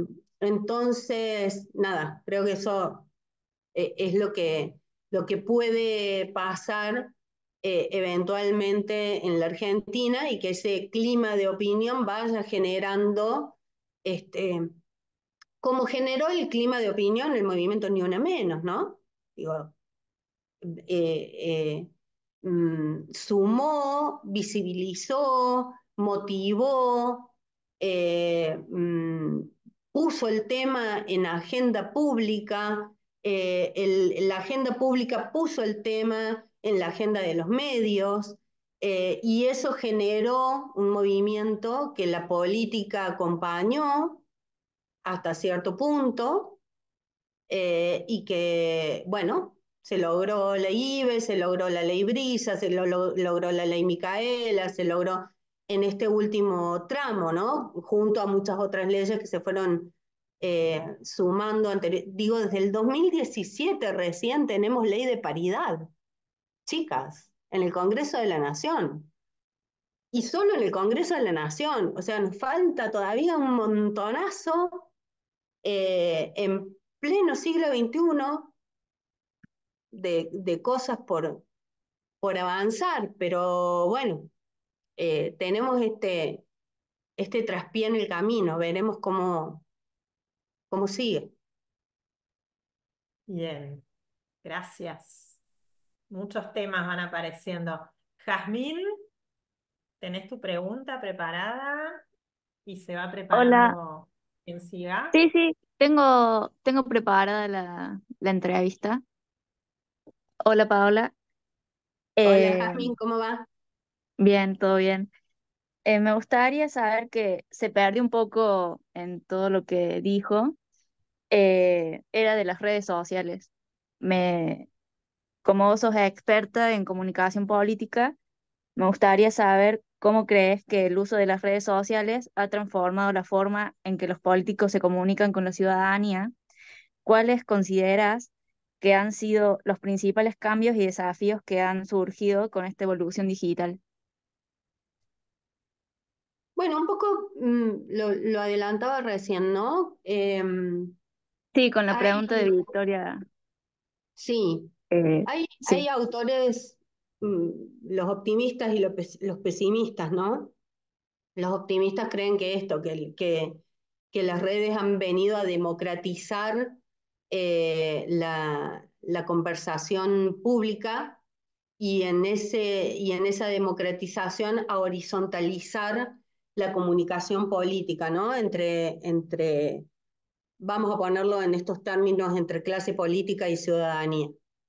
entonces, nada, creo que eso eh, es lo que, lo que puede pasar eh, eventualmente en la Argentina y que ese clima de opinión vaya generando, este, como generó el clima de opinión el movimiento Ni Una Menos, ¿no? Digo, eh, eh, mm, sumó, visibilizó, motivó, eh, mm, puso el tema en agenda pública, eh, el, la agenda pública puso el tema en la agenda de los medios, eh, y eso generó un movimiento que la política acompañó hasta cierto punto, eh, y que, bueno, se logró la I B E, se logró la ley Brisa, se lo, lo, logró la ley Micaela, se logró en este último tramo, ¿no? Junto a muchas otras leyes que se fueron eh, sumando. Anterior, digo, desde el dos mil diecisiete recién tenemos ley de paridad, chicas, en el Congreso de la Nación. Y solo en el Congreso de la Nación, o sea, nos falta todavía un montonazo eh, en pleno siglo veintiuno de, de cosas por, por avanzar, pero bueno, eh, tenemos este, este traspié en el camino, veremos cómo, cómo sigue. Bien, gracias. Muchos temas van apareciendo. Jazmín, ¿tenés tu pregunta preparada? Y se va Hola, preparando quien siga. sí, sí, tengo, tengo preparada la, la entrevista. Hola, Paola. Hola, Eh, Jazmín, ¿cómo va? bien, todo bien. Eh, me gustaría saber que se perdió un poco en todo lo que dijo, eh, era de las redes sociales. Me, como vos sos experta en comunicación política, me gustaría saber cómo crees que el uso de las redes sociales ha transformado la forma en que los políticos se comunican con la ciudadanía. ¿Cuáles consideras que han sido los principales cambios y desafíos que han surgido con esta evolución digital? Bueno, un poco mm, lo, lo adelantaba recién, ¿no? Em, Sí, con la hay, pregunta de Victoria. sí, eh, hay, hay sí. autores, mm, los optimistas y los, pes- los pesimistas, ¿no? Los optimistas creen que esto, que, el- que, que las redes han venido a democratizar eh, la, la conversación pública y en ese, y en esa democratización a horizontalizar la comunicación política, ¿no? Entre, entre, vamos a ponerlo en estos términos, entre clase política y ciudadanía.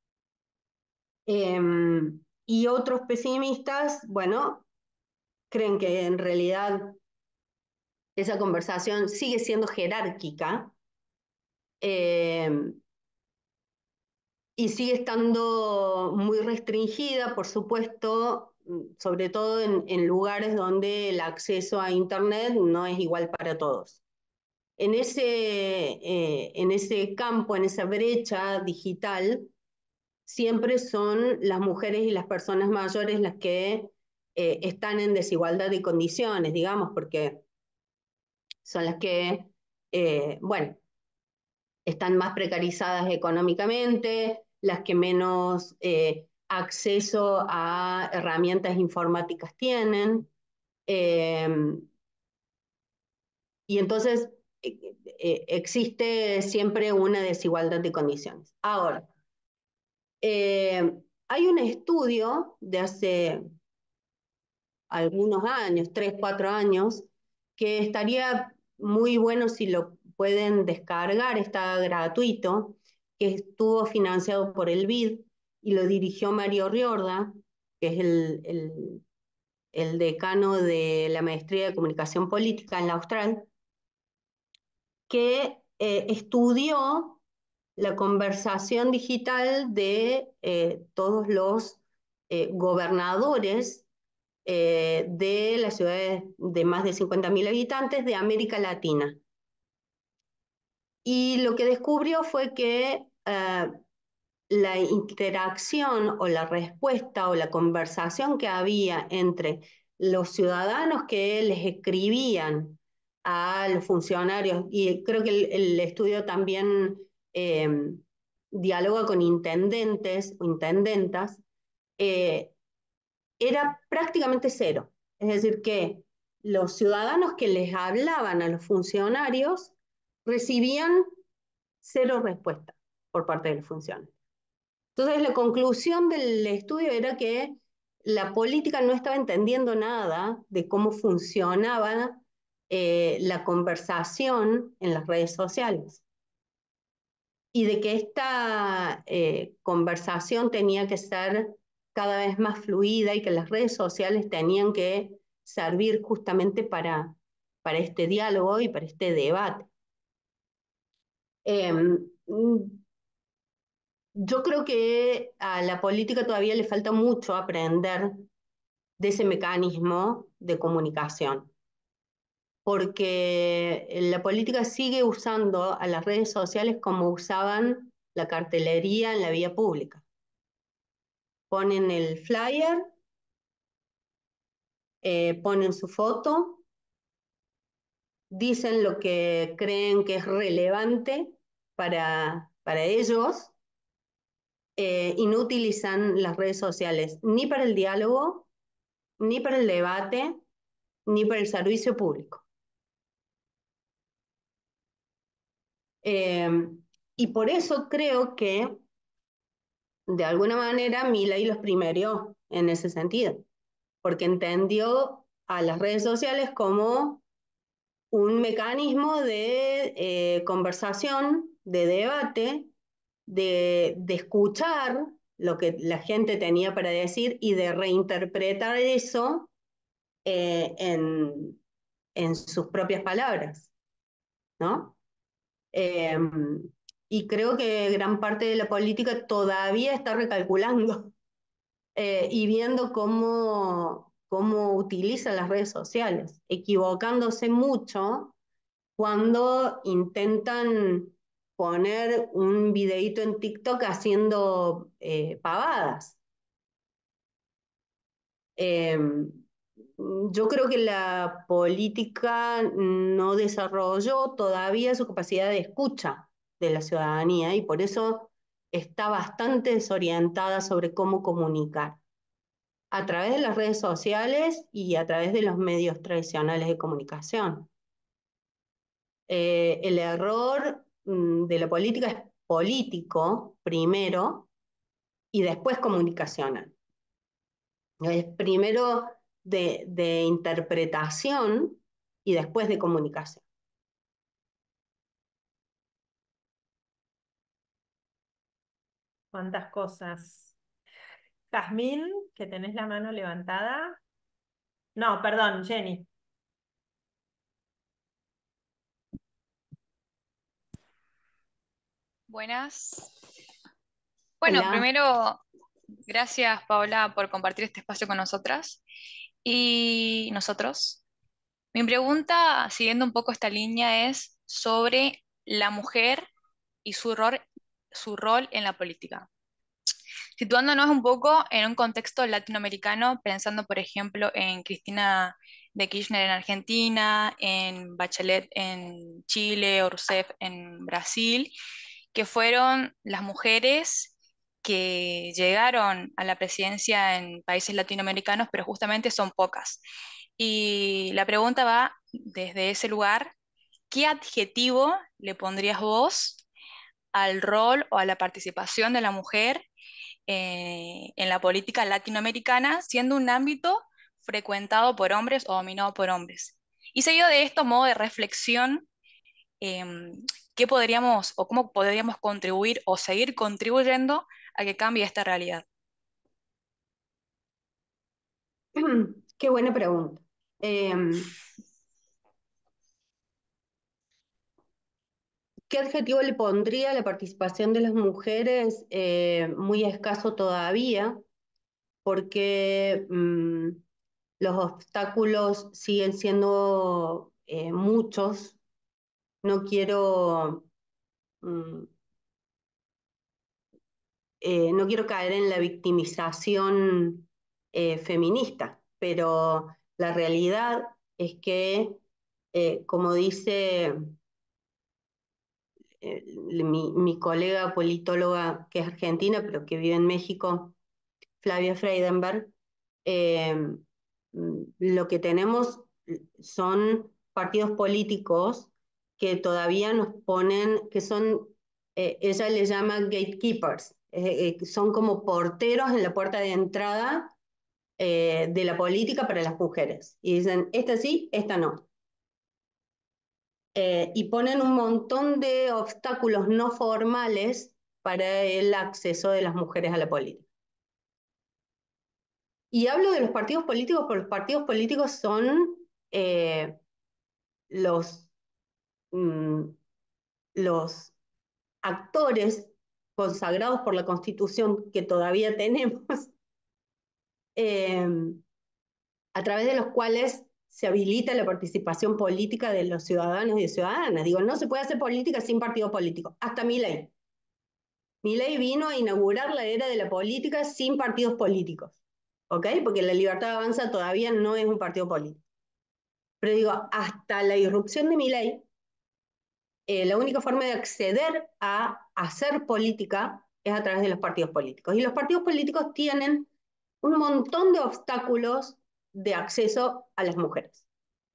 Em, y otros pesimistas, bueno, creen que en realidad esa conversación sigue siendo jerárquica eh, y sigue estando muy restringida, por supuesto, sobre todo en, en lugares donde el acceso a Internet no es igual para todos. En ese, eh, en ese campo, en esa brecha digital, siempre son las mujeres y las personas mayores las que eh, están en desigualdad de condiciones, digamos, porque son las que, eh, bueno, están más precarizadas económicamente, las que menos eh, acceso a herramientas informáticas tienen. Eh, y entonces eh, eh, existe siempre una desigualdad de condiciones. Ahora, eh, hay un estudio de hace algunos años, tres, cuatro años, que estaría muy bueno si lo pueden descargar, está gratuito, que estuvo financiado por el B I D y lo dirigió Mario Riorda, que es el, el, el decano de la Maestría de Comunicación Política en la Austral, que eh, estudió la conversación digital de eh, todos los eh, gobernadores eh, de las ciudades de más de cincuenta mil habitantes de América Latina. Y lo que descubrió fue que eh, la interacción o la respuesta o la conversación que había entre los ciudadanos que les escribían a los funcionarios, y creo que el, el estudio también eh, dialoga con intendentes o intendentas, eh, era prácticamente cero. Es decir, que los ciudadanos que les hablaban a los funcionarios recibían cero respuesta por parte de los funcionarios. Entonces, la conclusión del estudio era que la política no estaba entendiendo nada de cómo funcionaba eh, la conversación en las redes sociales y de que esta eh, conversación tenía que ser cada vez más fluida y que las redes sociales tenían que servir justamente para, para este diálogo y para este debate. Eh, yo creo que a la política todavía le falta mucho aprender de ese mecanismo de comunicación, porque la política sigue usando a las redes sociales como usaban la cartelería en la vía pública. Ponen el flyer, eh, ponen su foto, dicen lo que creen que es relevante para, para ellos eh, y no utilizan las redes sociales ni para el diálogo, ni para el debate, ni para el servicio público. Eh, y por eso creo que de alguna manera Milei los primerió en ese sentido, porque entendió a las redes sociales como un mecanismo de eh, conversación, de debate, de, de escuchar lo que la gente tenía para decir y de reinterpretar eso eh, en, en sus propias palabras, ¿no? Eh, y creo que gran parte de la política todavía está recalculando eh, y viendo cómo, cómo utiliza las redes sociales, equivocándose mucho cuando intentan poner un videíto en TikTok haciendo eh, pavadas. Eh, yo creo que la política no desarrolló todavía su capacidad de escucha de la ciudadanía y por eso está bastante desorientada sobre cómo comunicar a través de las redes sociales y a través de los medios tradicionales de comunicación. Eh, el error mm, de la política es político primero y después comunicacional. Es primero de, de interpretación y después de comunicación. ¿Cuántas cosas? Jazmín, que tenés la mano levantada. No, perdón, Jenny. Buenas. Bueno, Hola. primero, gracias Paola por compartir este espacio con nosotras y nosotros. Mi pregunta, siguiendo un poco esta línea, es sobre la mujer y su rol, su rol en la política. Situándonos un poco en un contexto latinoamericano, pensando por ejemplo en Cristina de Kirchner en Argentina, en Bachelet en Chile, o Rousseff en Brasil, que fueron las mujeres que llegaron a la presidencia en países latinoamericanos, pero justamente son pocas. Y la pregunta va desde ese lugar, ¿qué adjetivo le pondrías vos al rol o a la participación de la mujer eh, en la política latinoamericana, siendo un ámbito frecuentado por hombres o dominado por hombres? Y seguido de esto, modo de reflexión, em, ¿qué podríamos o cómo podríamos contribuir o seguir contribuyendo a que cambie esta realidad? Qué buena pregunta. Eh, ¿Qué adjetivo le pondría a la participación de las mujeres? Eh, muy escaso todavía, porque mm, los obstáculos siguen siendo eh, muchos. No quiero, mm, eh, no quiero caer en la victimización eh, feminista, pero la realidad es que, eh, como dice eh, mi, mi colega politóloga que es argentina, pero que vive en México, Flavia Freidenberg, eh, lo que tenemos son partidos políticos que todavía nos ponen, que son, eh, ella le llama gatekeepers, eh, eh, son como porteros en la puerta de entrada eh, de la política para las mujeres. Y dicen, esta sí, esta no. Eh, y ponen un montón de obstáculos no formales para el acceso de las mujeres a la política. Y hablo de los partidos políticos porque los partidos políticos son eh, los, mm, los actores consagrados por la Constitución que todavía tenemos, eh, a través de los cuales se habilita la participación política de los ciudadanos y de ciudadanas. Digo, no se puede hacer política sin partido político, hasta Milei. Milei vino a inaugurar la era de la política sin partidos políticos, ¿ok? Porque la Libertad Avanza todavía no es un partido político. Pero digo, hasta la irrupción de Milei, eh, la única forma de acceder a hacer política es a través de los partidos políticos. Y los partidos políticos tienen un montón de obstáculos de acceso a las mujeres.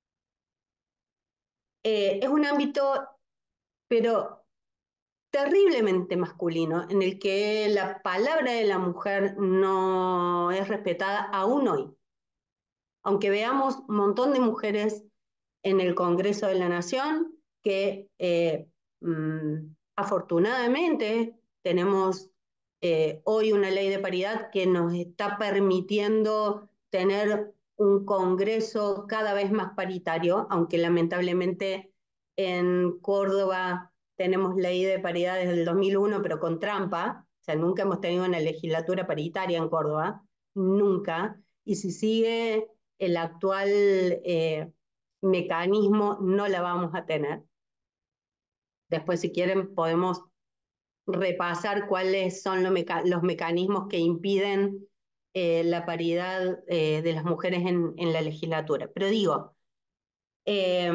Eh, es un ámbito, pero terriblemente masculino, en el que la palabra de la mujer no es respetada aún hoy. Aunque veamos un montón de mujeres en el Congreso de la Nación, que eh, mmm, afortunadamente tenemos eh, hoy una ley de paridad que nos está permitiendo tener un Congreso cada vez más paritario, aunque lamentablemente en Córdoba tenemos ley de paridad desde el dos mil uno, pero con trampa, o sea, nunca hemos tenido una legislatura paritaria en Córdoba, nunca, y si sigue el actual eh, mecanismo, no la vamos a tener. Después, si quieren, podemos repasar cuáles son los, meca los mecanismos que impiden eh, la paridad eh, de las mujeres en, en la legislatura. Pero digo, eh,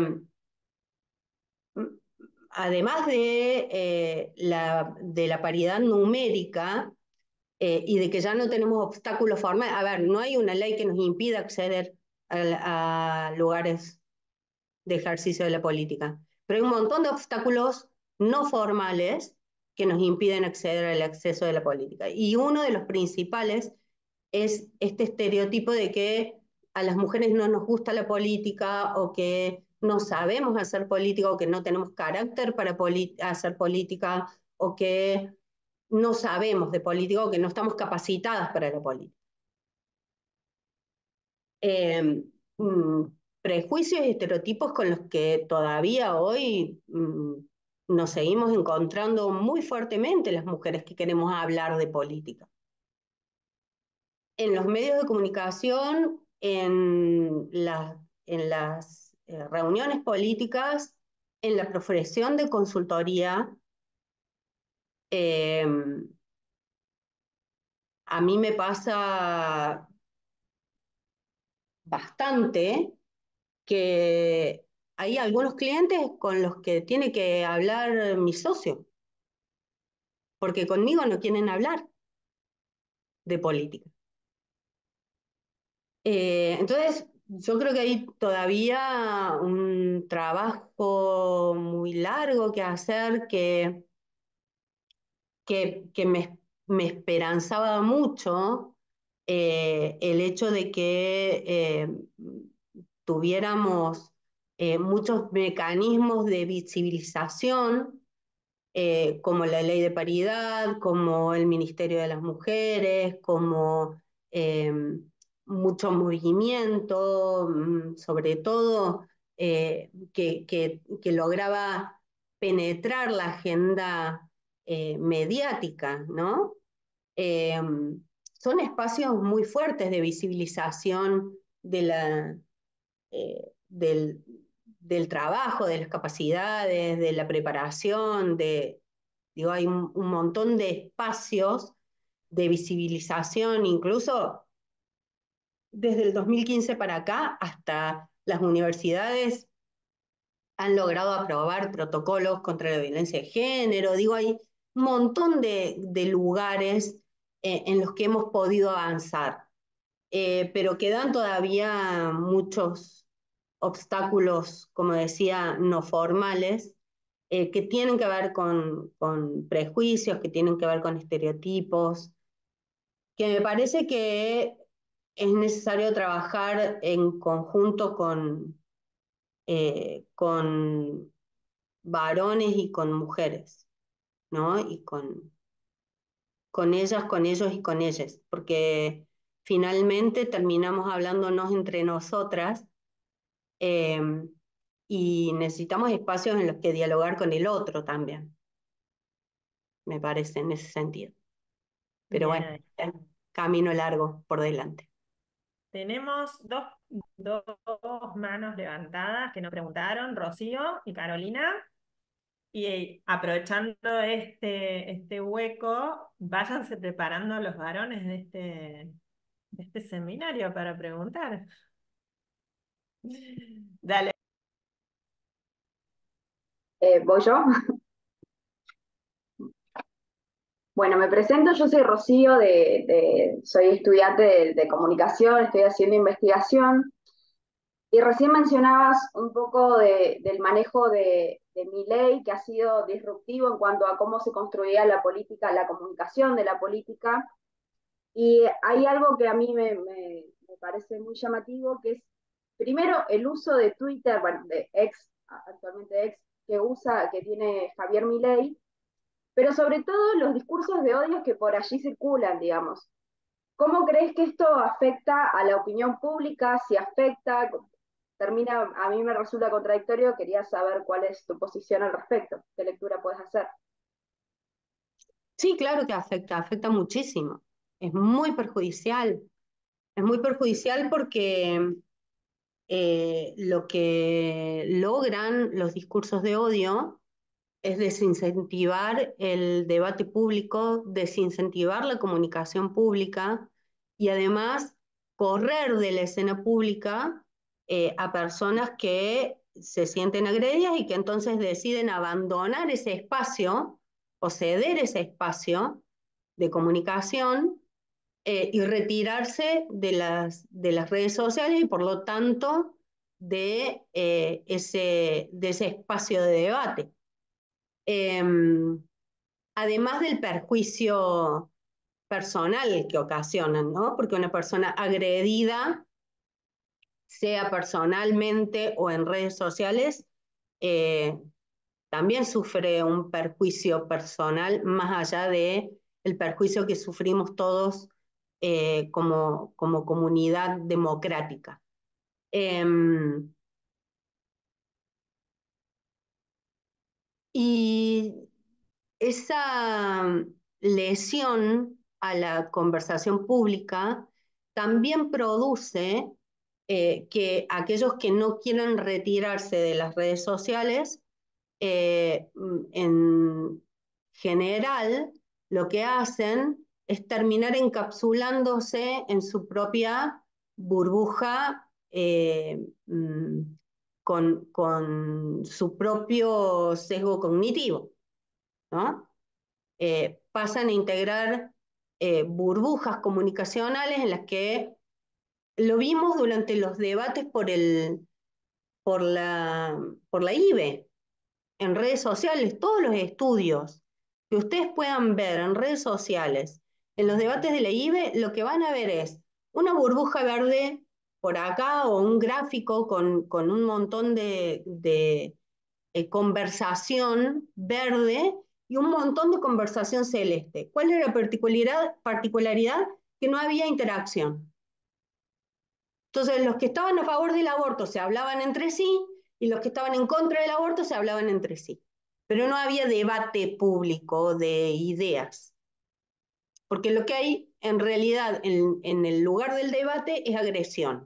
además de, eh, la, de la paridad numérica eh, y de que ya no tenemos obstáculos formales, a ver, no hay una ley que nos impida acceder a, a lugares de ejercicio de la política, pero hay un montón de obstáculos no formales que nos impiden acceder al acceso de la política. Y uno de los principales es este estereotipo de que a las mujeres no nos gusta la política o que no sabemos hacer política o que no tenemos carácter para hacer política o que no sabemos de política o que no estamos capacitadas para la política. Eh, mm, prejuicios y estereotipos con los que todavía hoy mm, nos seguimos encontrando muy fuertemente las mujeres que queremos hablar de política. En los medios de comunicación, en, la, en las eh, reuniones políticas, en la profesión de consultoría, eh, a mí me pasa bastante que hay algunos clientes con los que tiene que hablar mi socio, porque conmigo no quieren hablar de política. Eh, entonces, yo creo que hay todavía un trabajo muy largo que hacer que, que, que me, me esperanzaba mucho eh, el hecho de que eh, tuviéramos eh, muchos mecanismos de visibilización, eh, como la ley de paridad, como el Ministerio de las Mujeres, como eh, mucho movimiento, mm, sobre todo eh, que, que, que, lograba penetrar la agenda eh, mediática, ¿no? Eh, son espacios muy fuertes de visibilización de la, eh, del, del trabajo, de las capacidades, de la preparación, de, digo, hay un, un montón de espacios de visibilización, incluso desde el dos mil quince para acá, hasta las universidades han logrado aprobar protocolos contra la violencia de género, digo, hay un montón de, de lugares eh, en los que hemos podido avanzar, eh, pero quedan todavía muchos obstáculos, como decía, no formales, eh, que tienen que ver con, con prejuicios, que tienen que ver con estereotipos, que me parece que es necesario trabajar en conjunto con, eh, con varones y con mujeres, ¿no? Y con, con ellas, con ellos y con ellas, porque finalmente terminamos hablándonos entre nosotras eh, y necesitamos espacios en los que dialogar con el otro también, me parece, en ese sentido. Pero Bien, bueno, hay camino largo por delante. tenemos dos, dos manos levantadas que nos preguntaron, Rocío y Carolina. Y aprovechando este, este hueco, váyanse preparando los varones de este, de este seminario para preguntar. Dale. Eh, ¿voy yo? Bueno, me presento, yo soy Rocío, de, de- soy estudiante de, de comunicación, estoy haciendo investigación, y recién mencionabas un poco de- del manejo de, de Milei, que ha sido disruptivo en cuanto a cómo se construía la política, la comunicación de la política, y hay algo que a mí me, me- me parece muy llamativo, que es primero el uso de Twitter, bueno, de ex, actualmente ex, que usa, que tiene Javier Milei, pero sobre todo los discursos de odio que por allí circulan, digamos. ¿Cómo crees que esto afecta a la opinión pública? Si afecta, termina, a mí me resulta contradictorio, quería saber cuál es tu posición al respecto, qué lectura puedes hacer. Sí, claro que afecta, afecta muchísimo. Es muy perjudicial. Es muy perjudicial porque eh, lo que logran los discursos de odio es desincentivar el debate público, desincentivar la comunicación pública y además correr de la escena pública eh, a personas que se sienten agredidas y que entonces deciden abandonar ese espacio o ceder ese espacio de comunicación eh, y retirarse de las, de las redes sociales y por lo tanto de, eh, ese, de ese espacio de debate. Eh, además del perjuicio personal que ocasionan, ¿no? Porque una persona agredida, sea personalmente o en redes sociales, eh, también sufre un perjuicio personal más allá de el perjuicio que sufrimos todos eh, como, como comunidad democrática. Eh, y esa lesión a la conversación pública también produce eh, que aquellos que no quieren retirarse de las redes sociales, eh, en general, lo que hacen es terminar encapsulándose en su propia burbuja eh, con, con su propio sesgo cognitivo, ¿no? Eh, pasan a integrar eh, burbujas comunicacionales en las que lo vimos durante los debates por, el, por, la, por la I B E, en redes sociales, todos los estudios que ustedes puedan ver en redes sociales, en los debates de la I B E, lo que van a ver es una burbuja verde por acá o un gráfico con, con un montón de, de eh, conversación verde y un montón de conversación celeste. ¿Cuál era la particularidad? Particularidad que no había interacción. Entonces, los que estaban a favor del aborto se hablaban entre sí y los que estaban en contra del aborto se hablaban entre sí. Pero no había debate público de ideas. Porque lo que hay en realidad en, en el lugar del debate es agresión.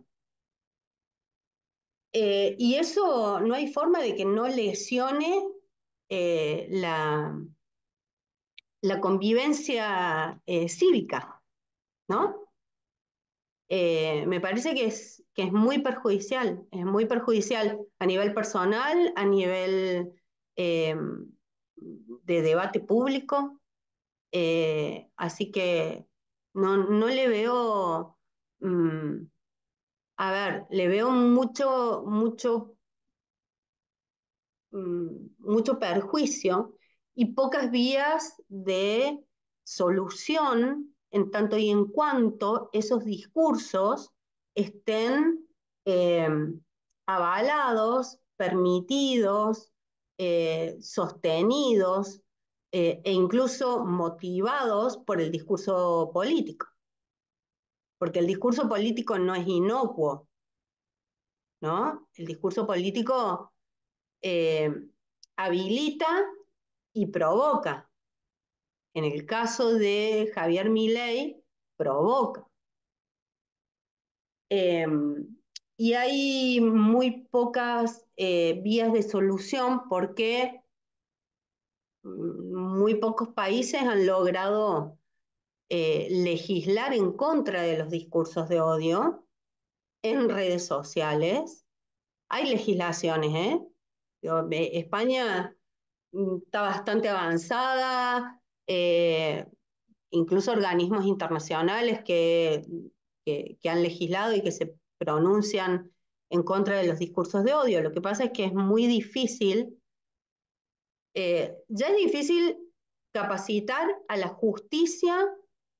Eh, y eso no hay forma de que no lesione eh, la, la convivencia eh, cívica, ¿no? Eh, me parece que es, que es muy perjudicial, es muy perjudicial a nivel personal, a nivel eh, de debate público, eh, así que no, no le veo, mm, a ver, le veo mucho, mucho mucho perjuicio y pocas vías de solución en tanto y en cuanto esos discursos estén eh, avalados, permitidos, eh, sostenidos eh, e incluso motivados por el discurso político. Porque el discurso político no es inocuo, ¿no? El discurso político eh, habilita y provoca. En el caso de Javier Milei, provoca. Eh, y hay muy pocas eh, vías de solución porque muy pocos países han logrado eh, legislar en contra de los discursos de odio en redes sociales. Hay legislaciones, ¿eh? España está bastante avanzada, eh, incluso organismos internacionales que, que, que han legislado y que se pronuncian en contra de los discursos de odio. Lo que pasa es que es muy difícil, eh, ya es difícil capacitar a la justicia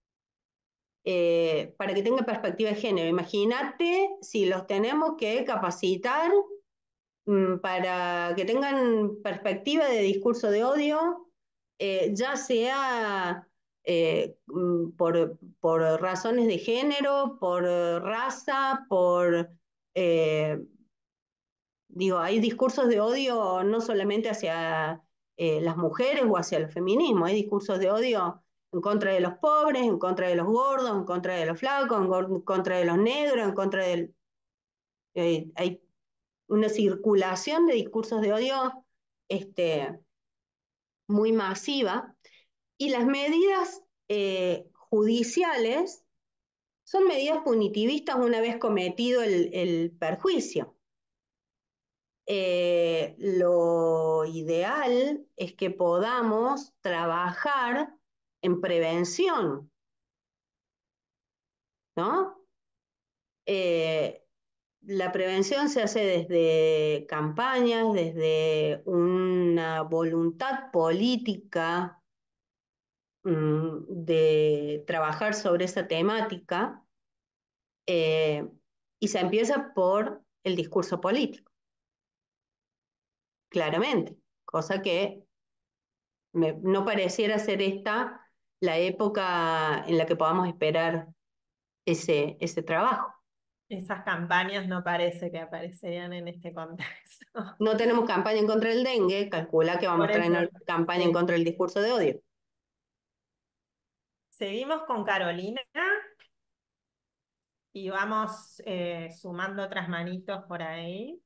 eh, para que tenga perspectiva de género. Imagínate si los tenemos que capacitar mm, para que tengan perspectiva de discurso de odio, eh, ya sea eh, mm, por, por razones de género, por raza, por, eh, digo, hay discursos de odio no solamente hacia eh, las mujeres o hacia el feminismo, hay discursos de odio en contra de los pobres, en contra de los gordos, en contra de los flacos, en contra de los negros, en contra del... Eh, hay una circulación de discursos de odio este, muy masiva, y las medidas eh, judiciales son medidas punitivistas una vez cometido el, el perjuicio. Eh, lo ideal es que podamos trabajar en prevención, ¿no? Eh, la prevención se hace desde campañas, desde una voluntad política mmm, de trabajar sobre esa temática, eh, y se empieza por el discurso político, claramente, cosa que me, no pareciera ser esta la época en la que podamos esperar ese, ese trabajo. Esas campañas no parece que aparecerían en este contexto. No tenemos campaña en contra del dengue, calcula que vamos Por a tener eso, campaña en sí. contra del discurso de odio. Seguimos con Carolina y vamos eh, sumando otras manitos por ahí.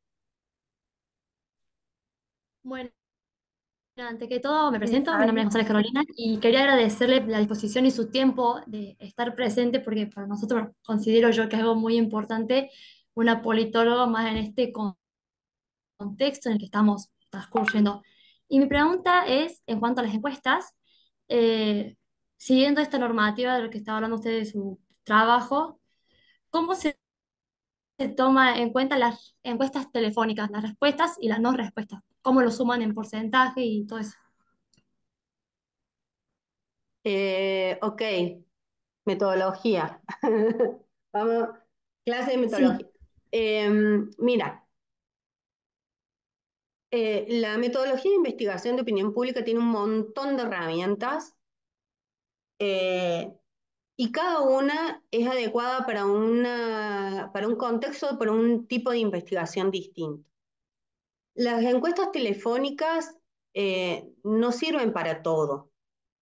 Bueno, ante que todo me Sí, presento, mi nombre es ahí, González Carolina y quería agradecerle la disposición y su tiempo de estar presente porque para nosotros considero yo que es algo muy importante, una politóloga más en este con- contexto en el que estamos transcurriendo. Y mi pregunta es, en cuanto a las encuestas, eh, siguiendo esta normativa de lo que estaba hablando usted de su trabajo, ¿cómo se se toma en cuenta las encuestas telefónicas, las respuestas y las no respuestas? ¿Cómo lo suman en porcentaje y todo eso? Eh, ok, metodología. Vamos, clase de metodología. Sí, Eh, mira, eh, la metodología de investigación de opinión pública tiene un montón de herramientas, eh, y cada una es adecuada para, una, para un contexto, para un tipo de investigación distinto. Las encuestas telefónicas eh, no sirven para todo.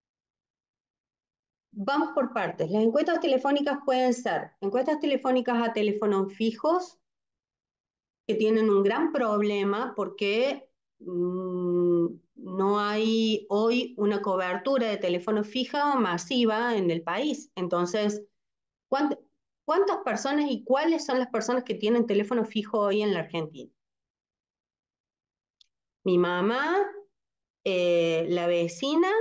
Vamos por partes. Las encuestas telefónicas pueden ser encuestas telefónicas a teléfonos fijos, que tienen un gran problema porque mmm, no hay hoy una cobertura de teléfono fija masiva en el país. Entonces, ¿cuánt ¿cuántas personas y cuáles son las personas que tienen teléfono fijo hoy en la Argentina? Mi mamá, eh, la vecina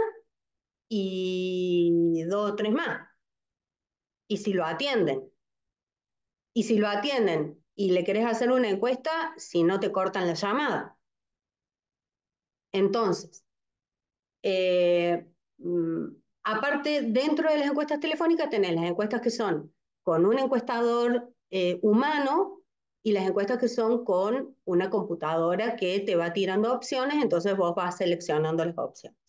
y dos o tres más. Y si lo atienden. Y si lo atienden y le querés hacer una encuesta, si no te cortan la llamada. Entonces, eh, mm, aparte, dentro de las encuestas telefónicas tenés las encuestas que son con un encuestador eh, humano y las encuestas que son con una computadora que te va tirando opciones, entonces vos vas seleccionando las opciones.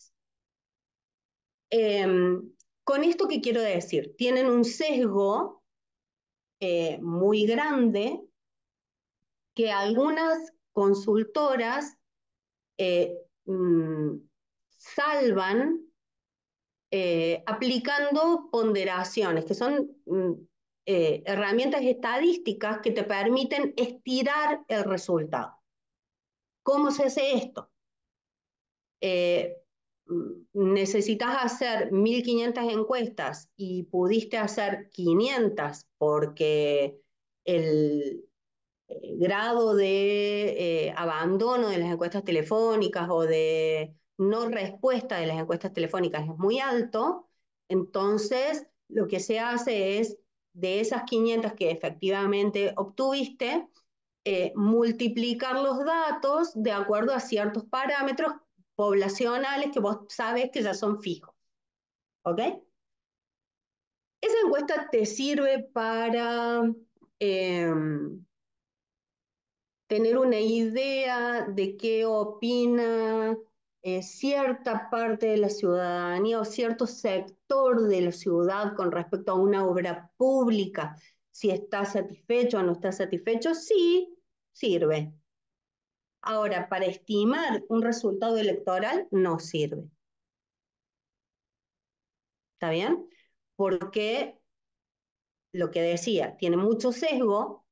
Eh, con esto, ¿qué quiero decir? Tienen un sesgo eh, muy grande que algunas consultoras eh, mmm, salvan eh, aplicando ponderaciones, que son mmm, eh, herramientas estadísticas que te permiten estirar el resultado. ¿Cómo se hace esto? Eh, necesitas hacer mil quinientas encuestas y pudiste hacer quinientas porque el, eh, grado de eh, abandono de las encuestas telefónicas o de no respuesta de las encuestas telefónicas es muy alto, entonces lo que se hace es, de esas quinientas que efectivamente obtuviste, eh, multiplicar los datos de acuerdo a ciertos parámetros poblacionales que vos sabes que ya son fijos. ¿Ok? Esa encuesta te sirve para eh, tener una idea de qué opina eh, cierta parte de la ciudadanía o cierto sector de la ciudad con respecto a una obra pública, si está satisfecho o no está satisfecho, sí, sirve. Ahora, para estimar un resultado electoral no sirve. ¿Está bien? Porque lo que decía, tiene mucho sesgo,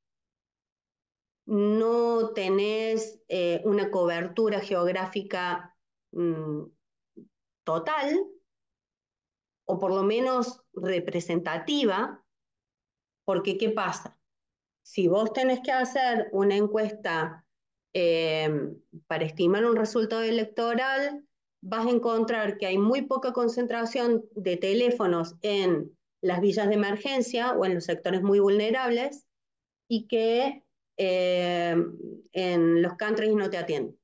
no tenés eh, una cobertura geográfica mm, total, o por lo menos representativa, porque ¿qué pasa? Si vos tenés que hacer una encuesta eh, para estimar un resultado electoral, vas a encontrar que hay muy poca concentración de teléfonos en las villas de emergencia o en los sectores muy vulnerables y que eh, en los countries no te atienden.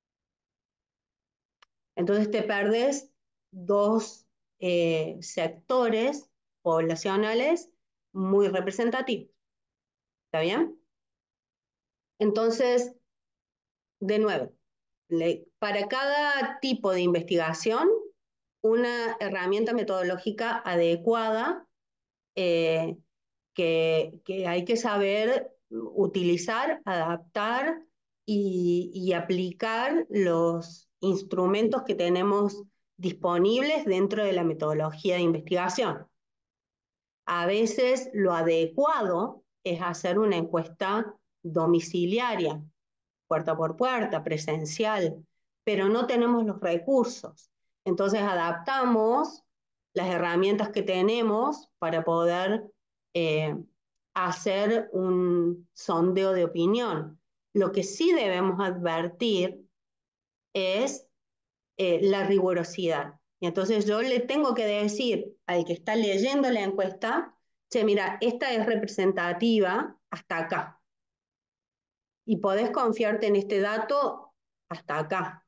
Entonces te perdes dos eh, sectores poblacionales muy representativos. ¿Está bien? Entonces, de nuevo, le, para cada tipo de investigación, una herramienta metodológica adecuada eh, que, que hay que saber utilizar, adaptar y, y aplicar los instrumentos que tenemos disponibles dentro de la metodología de investigación. A veces lo adecuado es hacer una encuesta domiciliaria, puerta por puerta, presencial, pero no tenemos los recursos. Entonces adaptamos las herramientas que tenemos para poder eh, hacer un sondeo de opinión. Lo que sí debemos advertir es eh, la rigurosidad. Y entonces yo le tengo que decir al que está leyendo la encuesta, che, mira, esta es representativa hasta acá. Y podés confiarte en este dato hasta acá,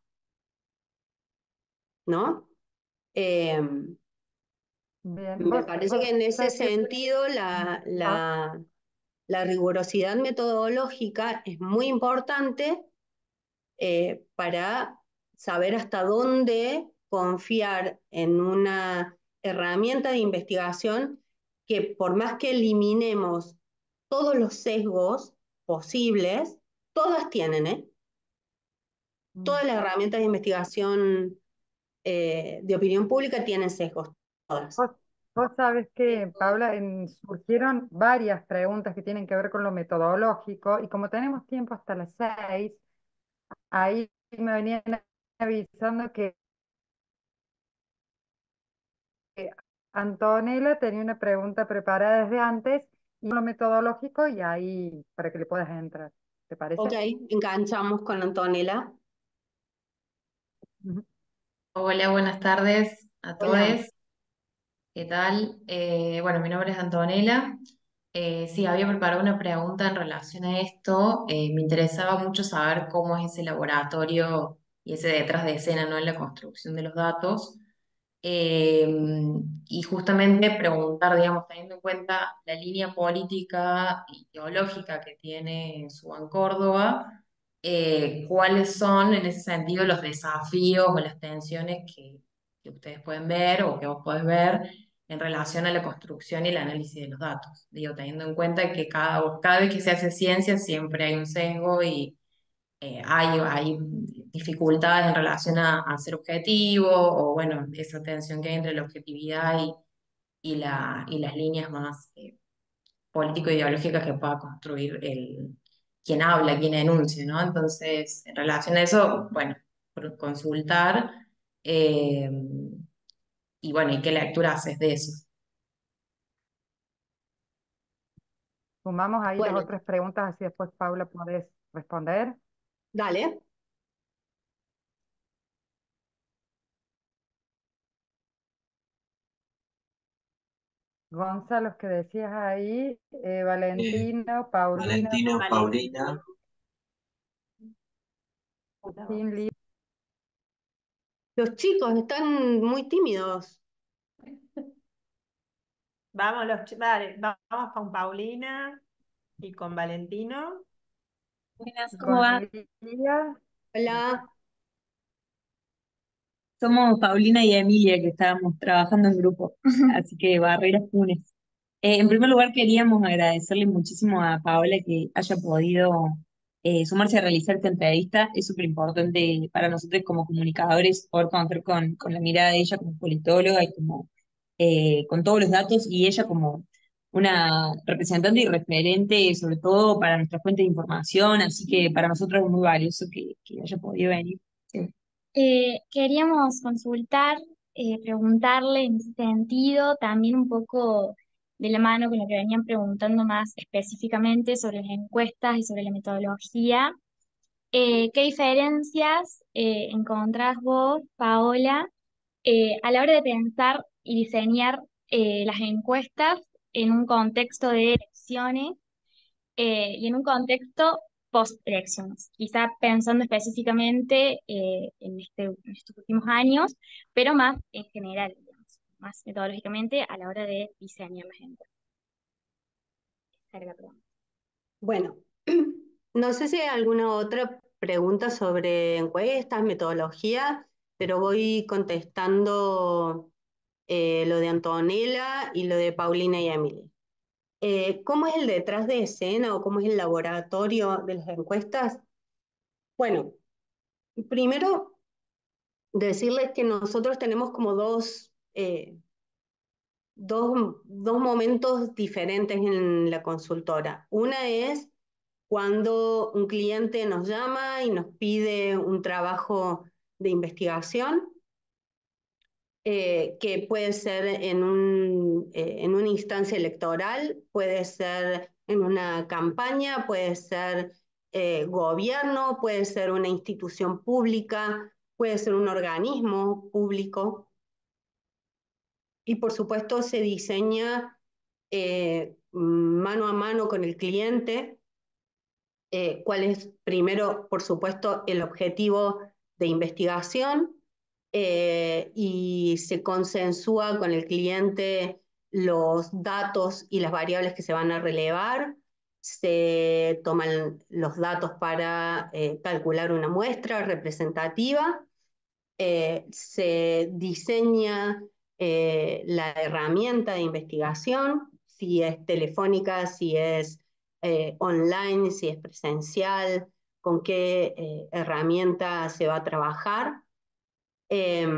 ¿no? Eh, Bien, me vos, parece vos que en ese sabés que... sentido la, Ah, la, la rigurosidad metodológica es muy importante eh, para saber hasta dónde confiar en una herramienta de investigación que por más que eliminemos todos los sesgos posibles, todas tienen, ¿eh? Todas las herramientas de investigación eh, de opinión pública tienen sesgos, todas. Vos, vos sabés que, Paula, en- surgieron varias preguntas que tienen que ver con lo metodológico y como tenemos tiempo hasta las seis, ahí me venían avisando que Antonella tenía una pregunta preparada desde antes y lo metodológico y ahí para que le puedas entrar. ¿Te Ok, parece? enganchamos con Antonella. Ujú. Hola, buenas tardes a Hola. todos. ¿Qué tal? Eh, bueno, mi nombre es Antonella. Eh, sí, había preparado una pregunta en relación a esto. Eh, me interesaba mucho saber cómo es ese laboratorio y ese detrás de escena, ¿no? En la construcción de los datos. Eh, y justamente preguntar, digamos, teniendo en cuenta la línea política y ideológica que tiene Suban Córdoba, eh, cuáles son en ese sentido los desafíos o las tensiones que, que ustedes pueden ver o que vos podés ver en relación a la construcción y el análisis de los datos. Digo, teniendo en cuenta que cada, cada vez que se hace ciencia siempre hay un sesgo y eh, hay, hay dificultades en relación a, a ser objetivo o bueno, esa tensión que hay entre la objetividad y, y, la, y las líneas más eh, político-ideológicas que pueda construir el, quien habla, quien enuncia, ¿no? Entonces, en relación a eso, bueno, por consultar eh, y bueno, ¿y qué lectura haces de eso? Sumamos ahí las Bueno, otras preguntas, así después Paula podés responder. dale. Gonza, los que decías ahí, eh, Eh, Valentino, Paulina, Valentino, Valentina. Paulina, Agustín, Lía. Los chicos están muy tímidos. Vamos, los, ch- vale, va- vamos con Paulina y con Valentino. Buenas, ¿cómo Con va? Lía. Hola. Somos Paulina y Emilia que estábamos trabajando en grupo, así que Barreras Funes. Eh, en primer lugar, queríamos agradecerle muchísimo a Paola que haya podido eh, sumarse a realizar esta entrevista. Es súper importante para nosotros como comunicadores poder contar con, con la mirada de ella como politóloga y como eh, con todos los datos y ella como una representante y referente, sobre todo para nuestra fuente de información, así que para nosotros es muy valioso que, que haya podido venir. Sí. Eh, queríamos consultar, eh, preguntarle en ese sentido, también un poco de la mano con lo que venían preguntando más específicamente sobre las encuestas y sobre la metodología. Eh, ¿qué diferencias eh, encontrás vos, Paola, eh, a la hora de pensar y diseñar eh, las encuestas en un contexto de elecciones eh, y en un contexto post-elecciones? Quizá pensando específicamente eh, en, este, en estos últimos años, pero más en general, digamos, más metodológicamente a la hora de diseñar las encuestas. Esa era la pregunta. Bueno, no sé si hay alguna otra pregunta sobre encuestas, metodología, pero voy contestando eh, lo de Antonella y lo de Paulina y Emily. Eh, ¿cómo es el detrás de escena o cómo es el laboratorio de las encuestas? Bueno, primero decirles que nosotros tenemos como dos, eh, dos, dos momentos diferentes en la consultora. Una es cuando un cliente nos llama y nos pide un trabajo de investigación, eh, que puede ser en, un, eh, en una instancia electoral, puede ser en una campaña, puede ser eh, gobierno, puede ser una institución pública, puede ser un organismo público. Y por supuesto se diseña eh, mano a mano con el cliente eh, cuál es primero, por supuesto, el objetivo de investigación eh, y se consensúa con el cliente los datos y las variables que se van a relevar, se toman los datos para eh, calcular una muestra representativa, eh, se diseña eh, la herramienta de investigación, si es telefónica, si es eh, online, si es presencial, con qué eh, herramienta se va a trabajar. Eh,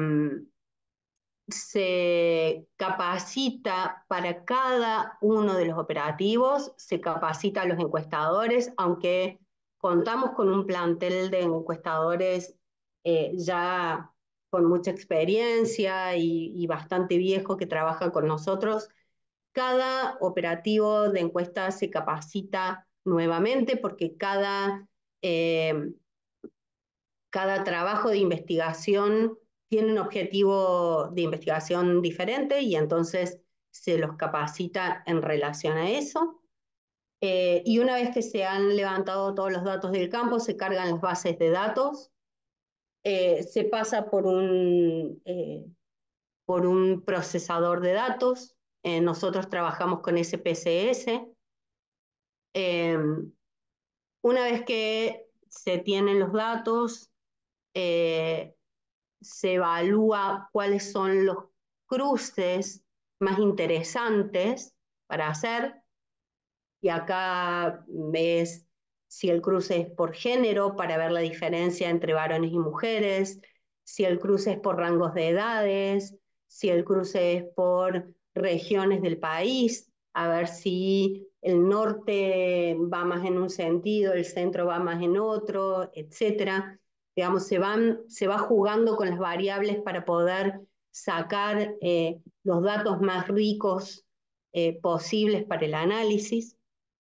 se capacita para cada uno de los operativos, se capacita a los encuestadores, aunque contamos con un plantel de encuestadores eh, ya con mucha experiencia y, y bastante viejo que trabaja con nosotros. Cada operativo de encuesta se capacita nuevamente porque cada, eh, cada trabajo de investigación tiene un objetivo de investigación diferente y entonces se los capacita en relación a eso. Eh, y una vez que se han levantado todos los datos del campo, se cargan las bases de datos, eh, se pasa por un, eh, por un procesador de datos. Eh, nosotros trabajamos con S P S S. Eh, una vez que se tienen los datos, eh, se evalúa cuáles son los cruces más interesantes para hacer. Y acá ves si el cruce es por género, para ver la diferencia entre varones y mujeres, si el cruce es por rangos de edades, si el cruce es por regiones del país, a ver si el norte va más en un sentido, el centro va más en otro, etcétera. Digamos, se, van, se va jugando con las variables para poder sacar eh, los datos más ricos eh, posibles para el análisis.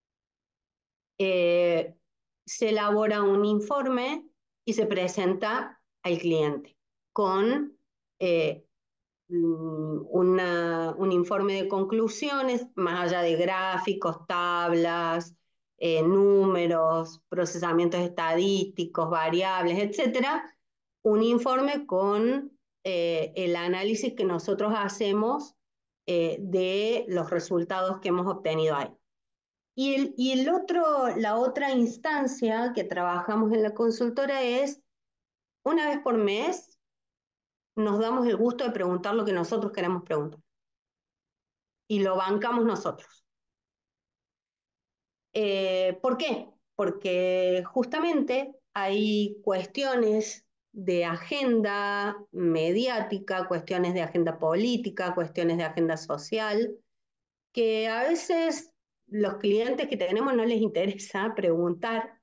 Eh, se elabora un informe y se presenta al cliente con eh, una, un informe de conclusiones, más allá de gráficos, tablas, eh, números, procesamientos estadísticos, variables, etcétera, un informe con eh, el análisis que nosotros hacemos eh, de los resultados que hemos obtenido ahí. Y, el, y el otro, la otra instancia que trabajamos en la consultora es, una vez por mes, nos damos el gusto de preguntar lo que nosotros queremos preguntar. Y lo bancamos nosotros. Eh, ¿Por qué? porque justamente hay cuestiones de agenda mediática, cuestiones de agenda política, cuestiones de agenda social, que a veces los clientes que tenemos no les interesa preguntar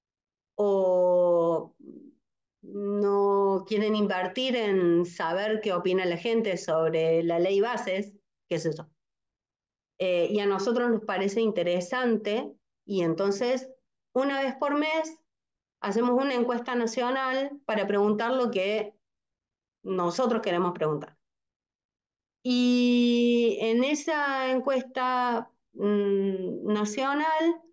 o no quieren invertir en saber qué opina la gente sobre la ley bases, qué es eso. Eh, y a nosotros nos parece interesante y entonces una vez por mes hacemos una encuesta nacional para preguntar lo que nosotros queremos preguntar. Y en esa encuesta mmm, nacional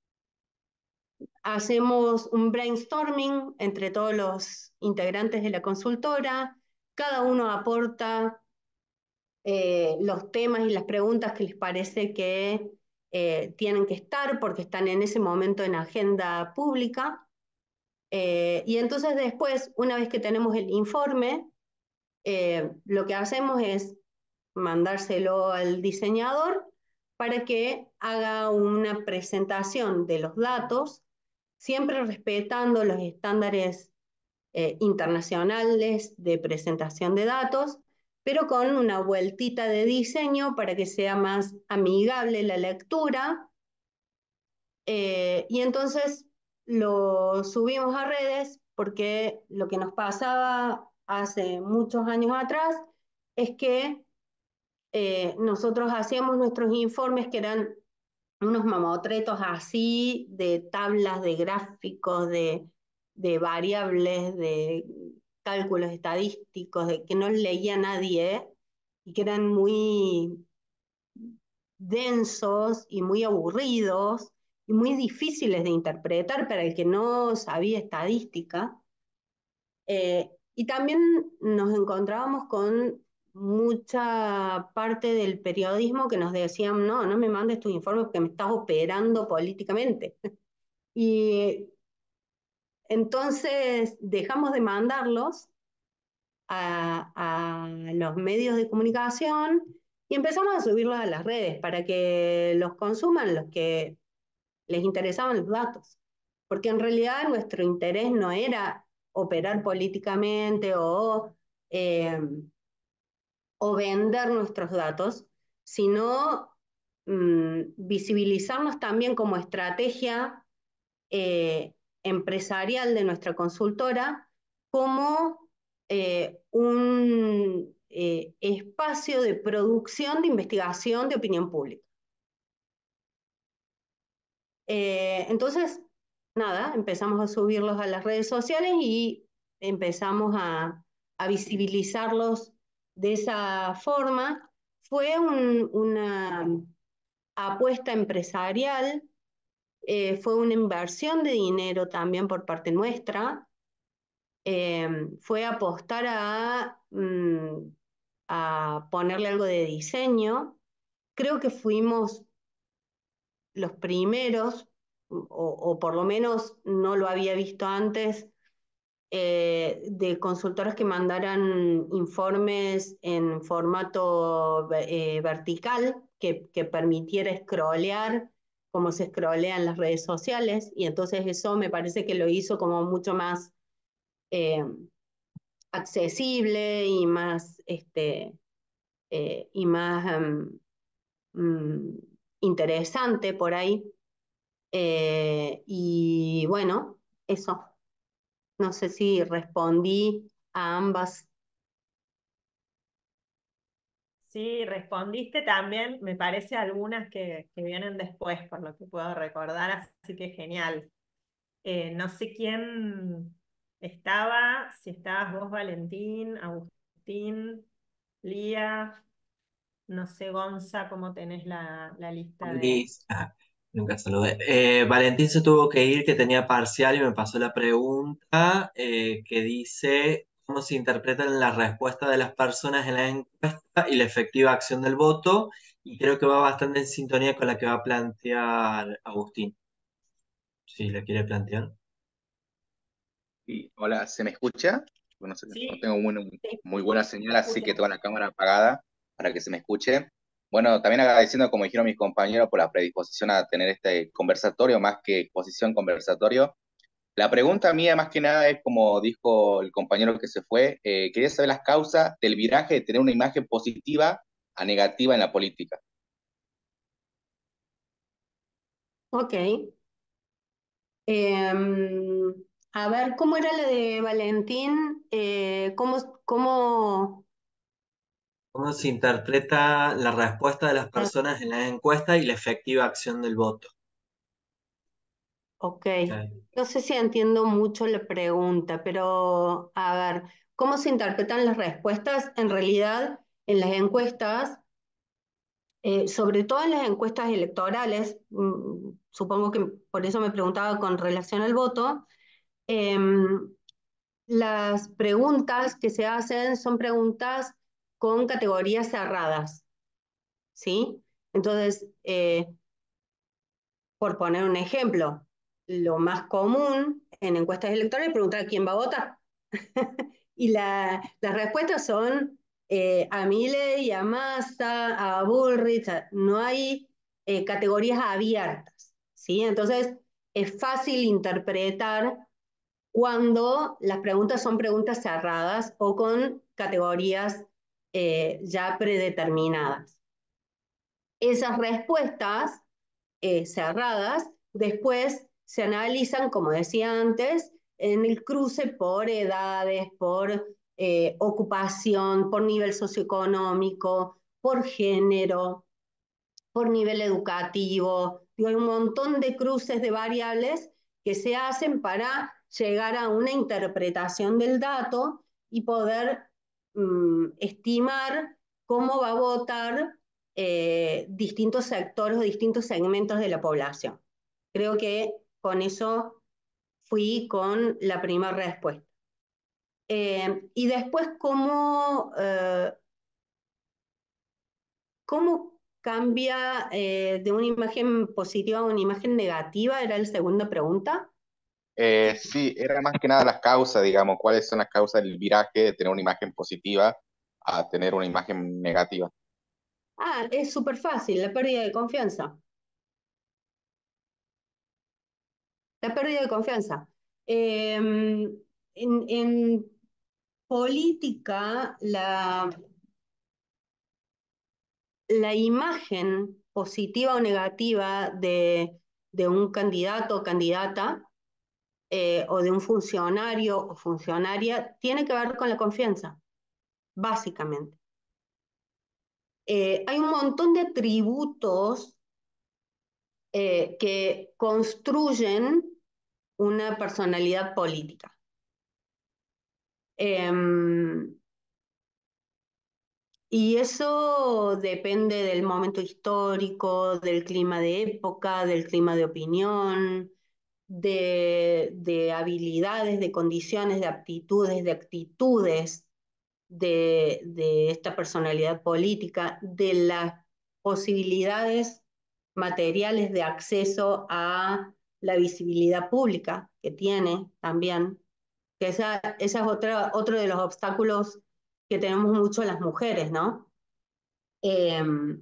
hacemos un brainstorming entre todos los integrantes de la consultora, cada uno aporta eh, los temas y las preguntas que les parece que eh, tienen que estar porque están en ese momento en agenda pública. Eh, y entonces después, una vez que tenemos el informe, eh, lo que hacemos es mandárselo al diseñador para que haga una presentación de los datos, siempre respetando los estándares eh, internacionales de presentación de datos, pero con una vueltita de diseño para que sea más amigable la lectura. Eh, y entonces lo subimos a redes porque lo que nos pasaba hace muchos años atrás es que eh, nosotros hacíamos nuestros informes que eran unos mamotretos así de tablas, de gráficos, de, de variables, de cálculos estadísticos, de que no leía nadie y que eran muy densos y muy aburridos y muy difíciles de interpretar para el que no sabía estadística. Eh, y también nos encontrábamos con mucha parte del periodismo que nos decían, no, no me mandes tus informes porque me estás operando políticamente. Y entonces dejamos de mandarlos a, a los medios de comunicación y empezamos a subirlos a las redes para que los consuman los que les interesaban los datos. Porque en realidad nuestro interés no era operar políticamente o, eh, o vender nuestros datos, sino mmm, visibilizarnos también como estrategia eh, empresarial de nuestra consultora como eh, un eh, espacio de producción de investigación de opinión pública. Eh, entonces, nada, empezamos a subirlos a las redes sociales y empezamos a, a visibilizarlos de esa forma. Fue un, una apuesta empresarial, eh, fue una inversión de dinero también por parte nuestra, eh, fue apostar a, mm, a ponerle algo de diseño. Creo que fuimos los primeros, o, o por lo menos no lo había visto antes, eh, de consultoras que mandaran informes en formato eh, vertical, que, que permitiera scrollear como se scrollea en las redes sociales, y entonces eso me parece que lo hizo como mucho más eh, accesible y más, este, eh, y más um, um, interesante por ahí. Eh, y bueno, eso. No sé si respondí a ambas. Sí, respondiste también, me parece, algunas que, que vienen después, por lo que puedo recordar, así que genial. Eh, no sé quién estaba, si estabas vos, Valentín, Agustín, Lía, no sé, Gonza, cómo tenés la, la lista de... Liz, ah, nunca saludé. Eh, Valentín se tuvo que ir, que tenía parcial y me pasó la pregunta eh, que dice cómo se interpretan las respuestas de las personas en la encuesta y la efectiva acción del voto, y creo que va bastante en sintonía con la que va a plantear Agustín, si la quiere plantear. Y, hola, ¿se me escucha? Bueno, no sé, no Sí, tengo muy, Sí, muy buena señal, te así que escucho. toda la cámara apagada para que se me escuche. Bueno, también agradeciendo, como dijeron mis compañeros, por la predisposición a tener este conversatorio, más que exposición conversatorio. La pregunta mía, más que nada, es como dijo el compañero que se fue, eh, quería saber las causas del viraje de tener una imagen positiva a negativa en la política. Ok. Em, a ver, ¿cómo era la de Valentín? Eh, ¿cómo, cómo, ¿Cómo se interpreta la respuesta de las ah, personas en la encuesta y la efectiva acción del voto? ok. Ok. No sé si entiendo mucho la pregunta, pero a ver, ¿cómo se interpretan las respuestas? En realidad, en las encuestas, eh, sobre todo en las encuestas electorales, mm, supongo que por eso me preguntaba con relación al voto, em, las preguntas que se hacen son preguntas con categorías cerradas, ¿sí? Entonces, eh, por poner un ejemplo, lo más común en encuestas electorales es preguntar quién va a votar. Y la, las respuestas son eh, a Milei, a Massa, a Bullrich, a- no hay eh, categorías abiertas, ¿sí? Entonces, es fácil interpretar cuando las preguntas son preguntas cerradas o con categorías eh, ya predeterminadas. Esas respuestas eh, cerradas después se analizan, como decía antes, en el cruce por edades, por eh, ocupación, por nivel socioeconómico, por género, por nivel educativo. Digo, hay un montón de cruces de variables que se hacen para llegar a una interpretación del dato y poder mm, estimar cómo va a votar eh, distintos sectores o distintos segmentos de la población. Creo que con eso fui con la primera respuesta. Eh, y después, ¿cómo, eh, ¿cómo cambia eh, de una imagen positiva a una imagen negativa? Era la segunda pregunta. Eh, sí, era más que nada las causas, digamos, cuáles son las causas del viraje de tener una imagen positiva a tener una imagen negativa. Ah, es súper fácil, la pérdida de confianza. La pérdida de confianza. Eh, en, en política, la, la imagen positiva o negativa de, de un candidato o candidata eh, o de un funcionario o funcionaria tiene que ver con la confianza, básicamente. Eh, hay un montón de atributos eh, que construyen una personalidad política. Eh, y eso depende del momento histórico, del clima de época, del clima de opinión, de, de habilidades, de condiciones, de aptitudes, de actitudes de, de esta personalidad política, de las posibilidades materiales de acceso a la visibilidad pública que tiene también, que esa, esa es otra, otro de los obstáculos que tenemos mucho las mujeres, ¿no? Eh,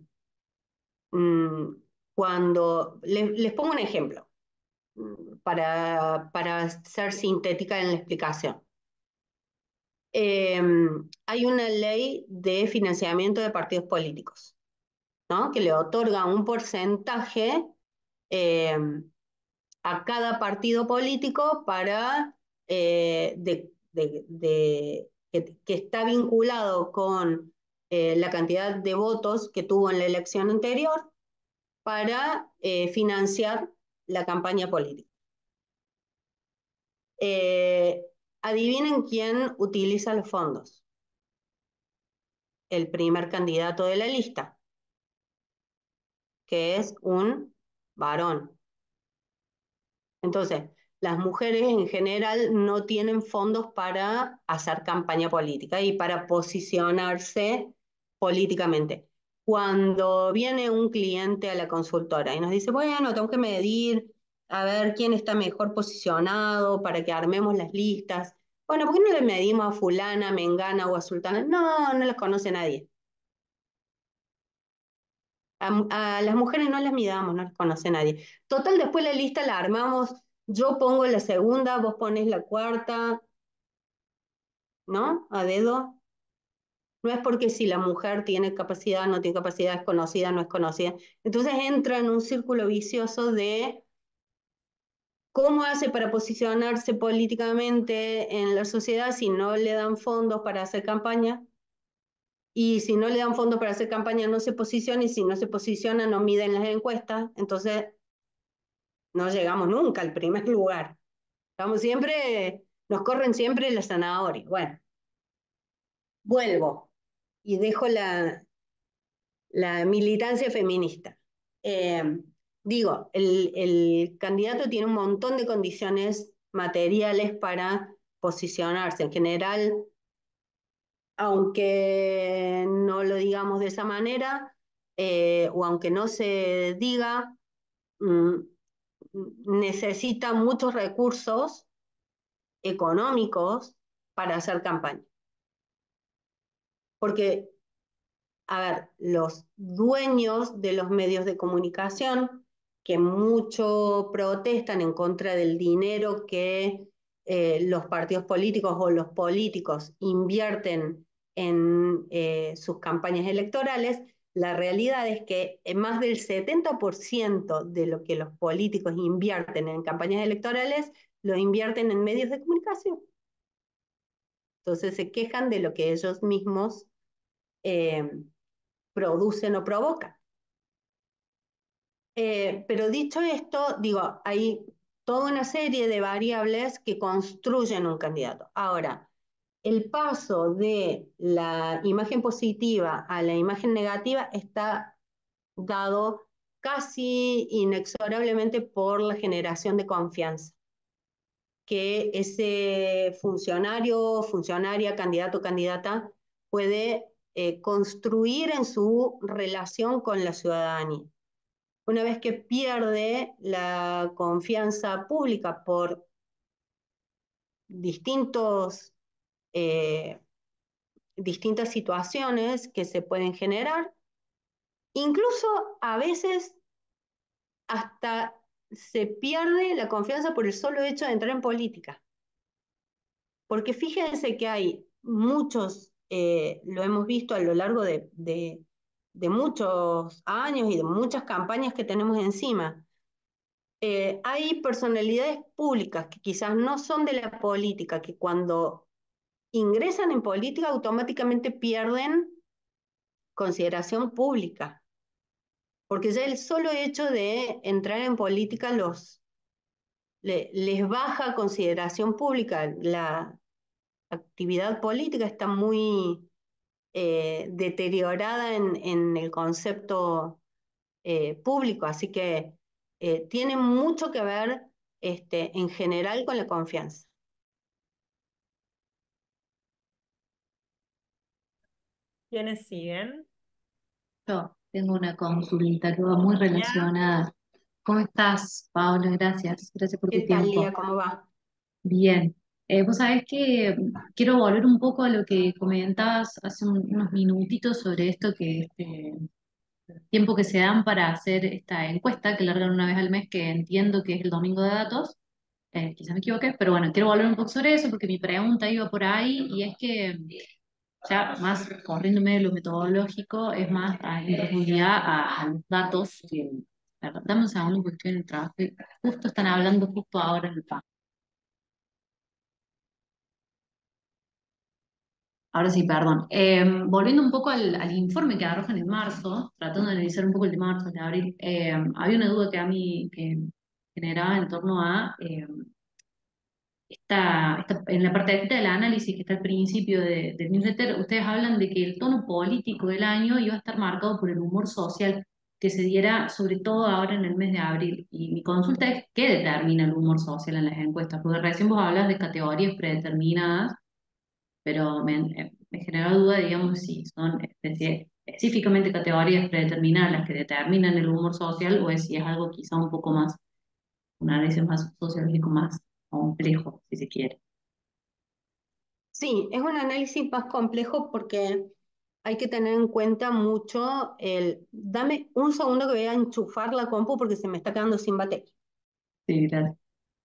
mm, cuando, les, les pongo un ejemplo mm, para, para ser sintética en la explicación. Eh, hay una ley de financiamiento de partidos políticos, ¿no? Que le otorga un porcentaje eh, a cada partido político para eh, de, de, de, que, que, está vinculado con eh, la cantidad de votos que tuvo en la elección anterior para eh, financiar la campaña política. Eh, adivinen quién utiliza los fondos. El primer candidato de la lista, que es un varón. Entonces, las mujeres en general no tienen fondos para hacer campaña política y para posicionarse políticamente. Cuando viene un cliente a la consultora y nos dice, bueno, tengo que medir a ver quién está mejor posicionado para que armemos las listas. Bueno, ¿por qué no le medimos a fulana, mengana o a sultana? No, no las conoce nadie. A, a las mujeres no las midamos, no las conoce nadie. Total, después la lista la armamos, yo pongo la segunda, vos pones la cuarta, ¿no? A dedo. No es porque si la mujer tiene capacidad, no tiene capacidad, es conocida, no es conocida. Entonces entra en un círculo vicioso de cómo hace para posicionarse políticamente en la sociedad si no le dan fondos para hacer campaña. Y si no le dan fondos para hacer campaña, no se posiciona, y si no se posiciona, no miden las encuestas. Entonces no llegamos nunca al primer lugar. Estamos siempre, nos corren siempre la zanahoria. Bueno, vuelvo y dejo la, la militancia feminista. Eh, digo, el, el candidato tiene un montón de condiciones materiales para posicionarse. En general, aunque no lo digamos de esa manera, eh, o aunque no se diga, mm, necesita muchos recursos económicos para hacer campaña. Porque, a ver, los dueños de los medios de comunicación, que mucho protestan en contra del dinero que eh, los partidos políticos o los políticos invierten en eh, sus campañas electorales, la realidad es que más del setenta por ciento de lo que los políticos invierten en campañas electorales lo invierten en medios de comunicación. Entonces se quejan de lo que ellos mismos eh, producen o provocan. Eh, pero dicho esto, digo, hay toda una serie de variables que construyen un candidato. Ahora, el paso de la imagen positiva a la imagen negativa está dado casi inexorablemente por la generación de confianza que ese funcionario, funcionaria, candidato, candidata puede eh, construir en su relación con la ciudadanía. Una vez que pierde la confianza pública por distintos, eh, distintas situaciones que se pueden generar, incluso a veces hasta se pierde la confianza por el solo hecho de entrar en política. Porque fíjense que hay muchos, eh, lo hemos visto a lo largo de, de, de muchos años y de muchas campañas que tenemos encima. Eh, hay personalidades públicas que quizás no son de la política, que cuando ingresan en política automáticamente pierden consideración pública, porque ya el solo hecho de entrar en política los, le, les baja consideración pública. La actividad política está muy eh, deteriorada en, en el concepto eh, público, así que eh, tiene mucho que ver este, en general con la confianza. ¿Quiénes siguen? Yo tengo una consulta que va muy relacionada. ¿Cómo estás, Paola? Gracias. Gracias por tu ¿Qué tal, tiempo. Lía? ¿Cómo va? Bien. Eh, vos sabés que quiero volver un poco a lo que comentabas hace un- unos minutitos sobre esto que este tiempo que se dan para hacer esta encuesta que largan una vez al mes, que entiendo que es el domingo de datos. Eh, quizás me equivoqué, pero bueno, quiero volver un poco sobre eso porque mi pregunta iba por ahí y es que ya más corriéndome de lo metodológico, es más a- en profundidad a, a los datos que, perdón, dame un segundo porque estoy en el trabajo y justo están hablando justo ahora en el pa. Ahora sí, perdón. Eh, volviendo un poco al, al informe que arrojan en marzo, tratando de analizar un poco el de marzo, el de abril, eh, había una duda que a mí que generaba en torno a eh, esta, esta- en la parte esta del análisis que está al principio de- del newsletter, ustedes hablan de que el tono político del año iba a estar marcado por el humor social que se diera sobre todo ahora en el mes de abril. Y mi consulta es, ¿qué determina el humor social en las encuestas? Porque recién vos hablas de categorías predeterminadas, pero me, eh, me genera duda, digamos, si son especie- específicamente categorías predeterminadas las que determinan el humor social o es si es algo quizá un poco más, un análisis más sociológico, más complejo, si se quiere. Sí, es un análisis más complejo porque hay que tener en cuenta mucho el... Dame un segundo que voy a enchufar la compu porque se me está quedando sin batería. Sí, gracias.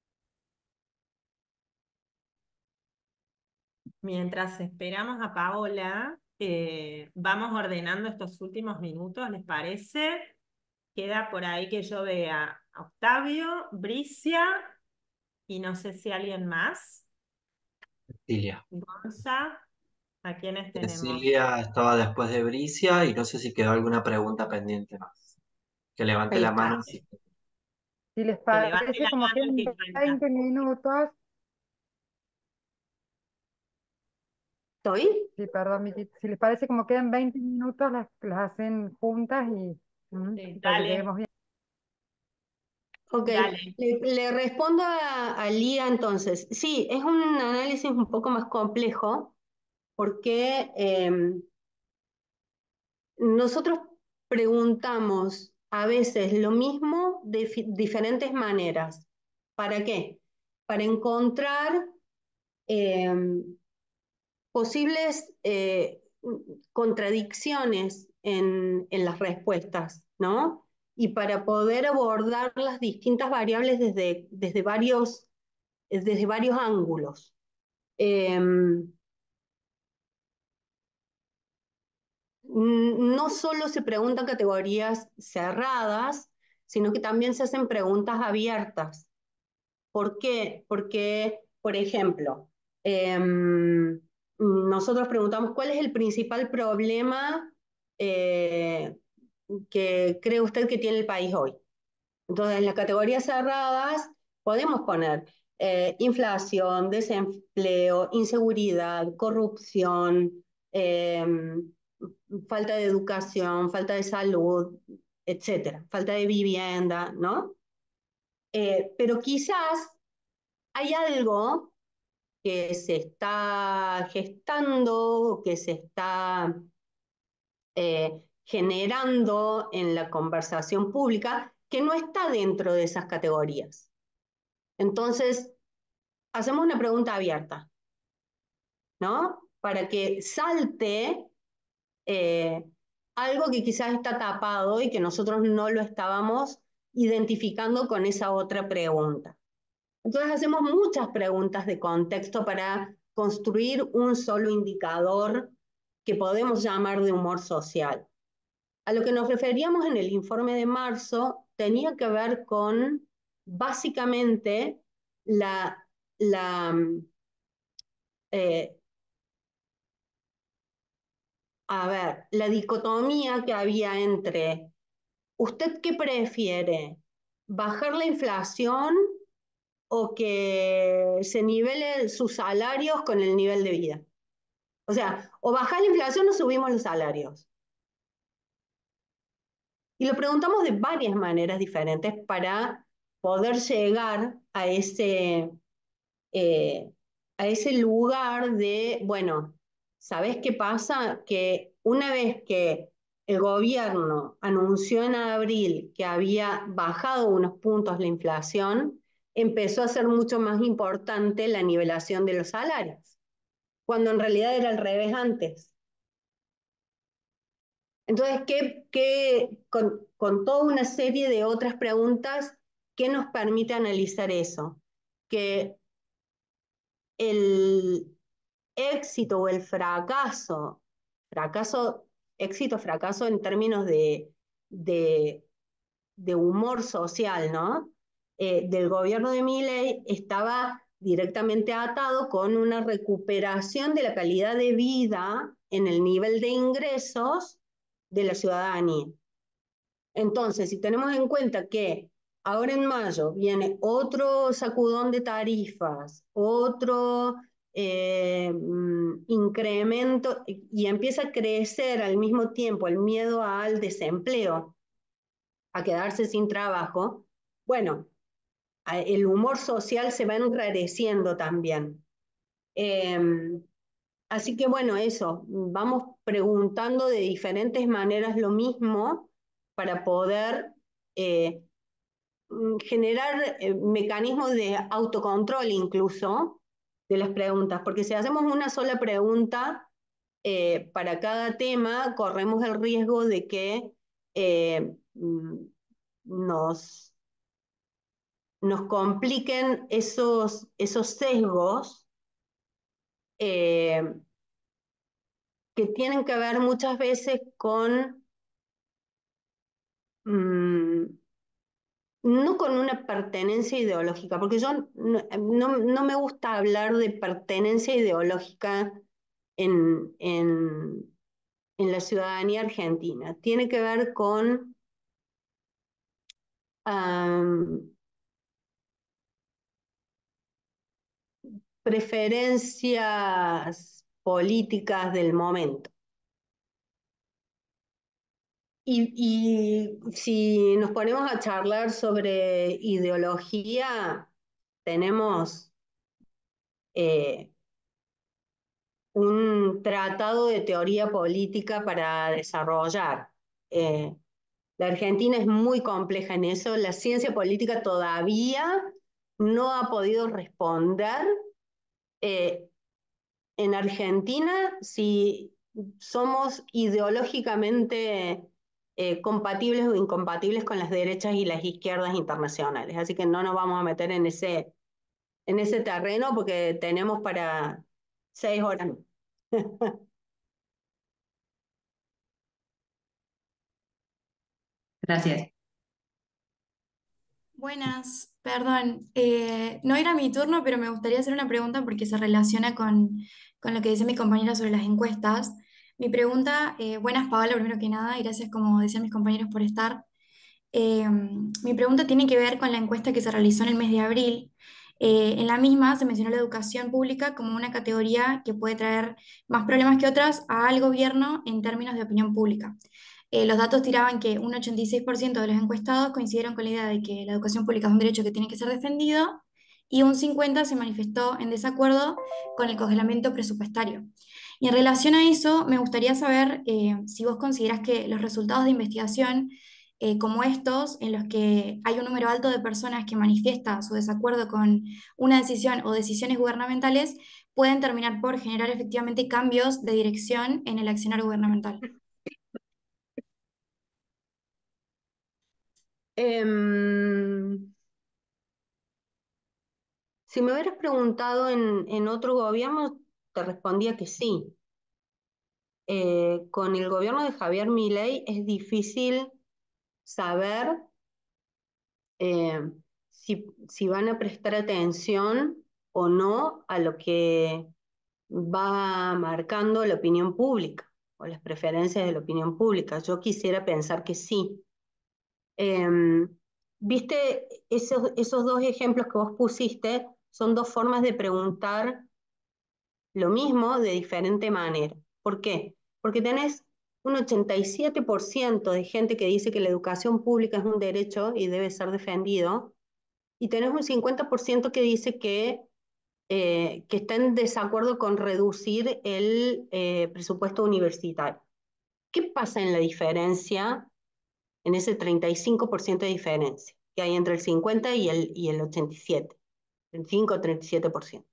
Mientras esperamos a Paola, eh, vamos ordenando estos últimos minutos, ¿les parece? Queda por ahí que yo vea a Octavio, Bricia y no sé si alguien más. Cecilia. Gonza, ¿a quiénes tenemos? Cecilia estaba después de Bricia y no sé si quedó alguna pregunta pendiente más. Que levante Ahí la está. mano. Si... Si les Que levante parece, la como mano el quedan que falta. veinte minutos, ¿Estoy? sí, perdón, Miki, si les parece, como quedan veinte minutos, las, las hacen juntas y mm, Sí, para que dale, lleguemos bien. Ok, dale. le, le respondo a, a Lía entonces. Sí, es un análisis un poco más complejo porque em, nosotros preguntamos a veces lo mismo de fi- diferentes maneras. ¿Para qué? Para encontrar em, posibles eh, contradicciones en, en las respuestas, ¿no? Y para poder abordar las distintas variables desde, desde, varios, desde varios ángulos. Eh, no solo se preguntan categorías cerradas, sino que también se hacen preguntas abiertas. ¿Por qué? Porque, por ejemplo, eh, nosotros preguntamos cuál es el principal problema eh, que cree usted que tiene el país hoy. Entonces, en las categorías cerradas podemos poner eh, inflación, desempleo, inseguridad, corrupción, eh, falta de educación, falta de salud, etcétera, falta de vivienda, ¿no? Eh, pero quizás hay algo que se está gestando, que se está eh, generando en la conversación pública que no está dentro de esas categorías. Entonces, hacemos una pregunta abierta, ¿no? Para que salte eh, algo que quizás está tapado y que nosotros no lo estábamos identificando con esa otra pregunta. Entonces hacemos muchas preguntas de contexto para construir un solo indicador que podemos llamar de humor social. A lo que nos referíamos en el informe de marzo tenía que ver con básicamente la, la eh, a ver, la dicotomía que había entre, ¿usted qué prefiere? ¿Bajar la inflación o que se nivelen sus salarios con el nivel de vida? O sea, o bajar la inflación o subimos los salarios. Y lo preguntamos de varias maneras diferentes para poder llegar a ese, eh, a ese lugar de, bueno, ¿sabés qué pasa? Que una vez que el gobierno anunció en abril que había bajado unos puntos la inflación, empezó a ser mucho más importante la nivelación de los salarios, cuando en realidad era al revés antes. Entonces, ¿qué, qué, con, con toda una serie de otras preguntas, ¿qué nos permite analizar eso? Que el éxito o el fracaso, fracaso, éxito, fracaso en términos de, de, de humor social, ¿no? Eh, del gobierno de Milei estaba directamente atado con una recuperación de la calidad de vida en el nivel de ingresos de la ciudadanía. Entonces, si tenemos en cuenta que ahora en mayo viene otro sacudón de tarifas, otro eh, mm, incremento y empieza a crecer al mismo tiempo el miedo al desempleo, a quedarse sin trabajo, bueno, el humor social se va enrareciendo también. Eh, así que bueno, eso, vamos preguntando de diferentes maneras lo mismo para poder eh, generar eh, mecanismos de autocontrol incluso de las preguntas, porque si hacemos una sola pregunta, eh, para cada tema corremos el riesgo de que eh, nos, nos compliquen esos, esos sesgos eh, que tienen que ver muchas veces con, mmm, no con una pertenencia ideológica, porque yo no, no, no me gusta hablar de pertenencia ideológica en, en, en la ciudadanía argentina. Tiene que ver con um, preferencias políticas del momento. Y, y si nos ponemos a charlar sobre ideología, tenemos eh, un tratado de teoría política para desarrollar. Eh, la Argentina es muy compleja en eso. La ciencia política todavía no ha podido responder eh, en Argentina si somos ideológicamente eh, compatibles o incompatibles con las derechas y las izquierdas internacionales. Así que no nos vamos a meter en ese, en ese terreno porque tenemos para seis horas. Gracias. Buenas, perdón, eh, no era mi turno, pero me gustaría hacer una pregunta porque se relaciona con, con lo que dice mi compañera sobre las encuestas. Mi pregunta, eh, buenas Paola, primero que nada, y gracias como decían mis compañeros por estar. Eh, Mi pregunta tiene que ver con la encuesta que se realizó en el mes de abril. Eh, en la misma se mencionó la educación pública como una categoría que puede traer más problemas que otras al gobierno en términos de opinión pública. Eh, los datos tiraban que un ochenta y seis por ciento de los encuestados coincidieron con la idea de que la educación pública es un derecho que tiene que ser defendido y un cincuenta por ciento se manifestó en desacuerdo con el congelamiento presupuestario. Y en relación a eso, me gustaría saber eh, si vos considerás que los resultados de investigación eh, como estos, en los que hay un número alto de personas que manifiesta su desacuerdo con una decisión o decisiones gubernamentales, pueden terminar por generar efectivamente cambios de dirección en el accionar gubernamental. Um, si me hubieras preguntado en, en otro gobierno, te respondía que sí. Eh, con el gobierno de Javier Milei es difícil saber eh, si, si van a prestar atención o no a lo que va marcando la opinión pública o las preferencias de la opinión pública. Yo quisiera pensar que sí. Eh, ¿Viste esos, esos dos ejemplos que vos pusiste? Son dos formas de preguntar lo mismo de diferente manera. ¿Por qué? Porque tenés un ochenta y siete por ciento de gente que dice que la educación pública es un derecho y debe ser defendido, y tenés un cincuenta por ciento que dice que, eh, que está en desacuerdo con reducir el eh, presupuesto universitario. ¿Qué pasa en la diferencia, en ese treinta y cinco por ciento de diferencia que hay entre el cincuenta y el, y el ochenta y siete, treinta y cinco o treinta y siete por ciento?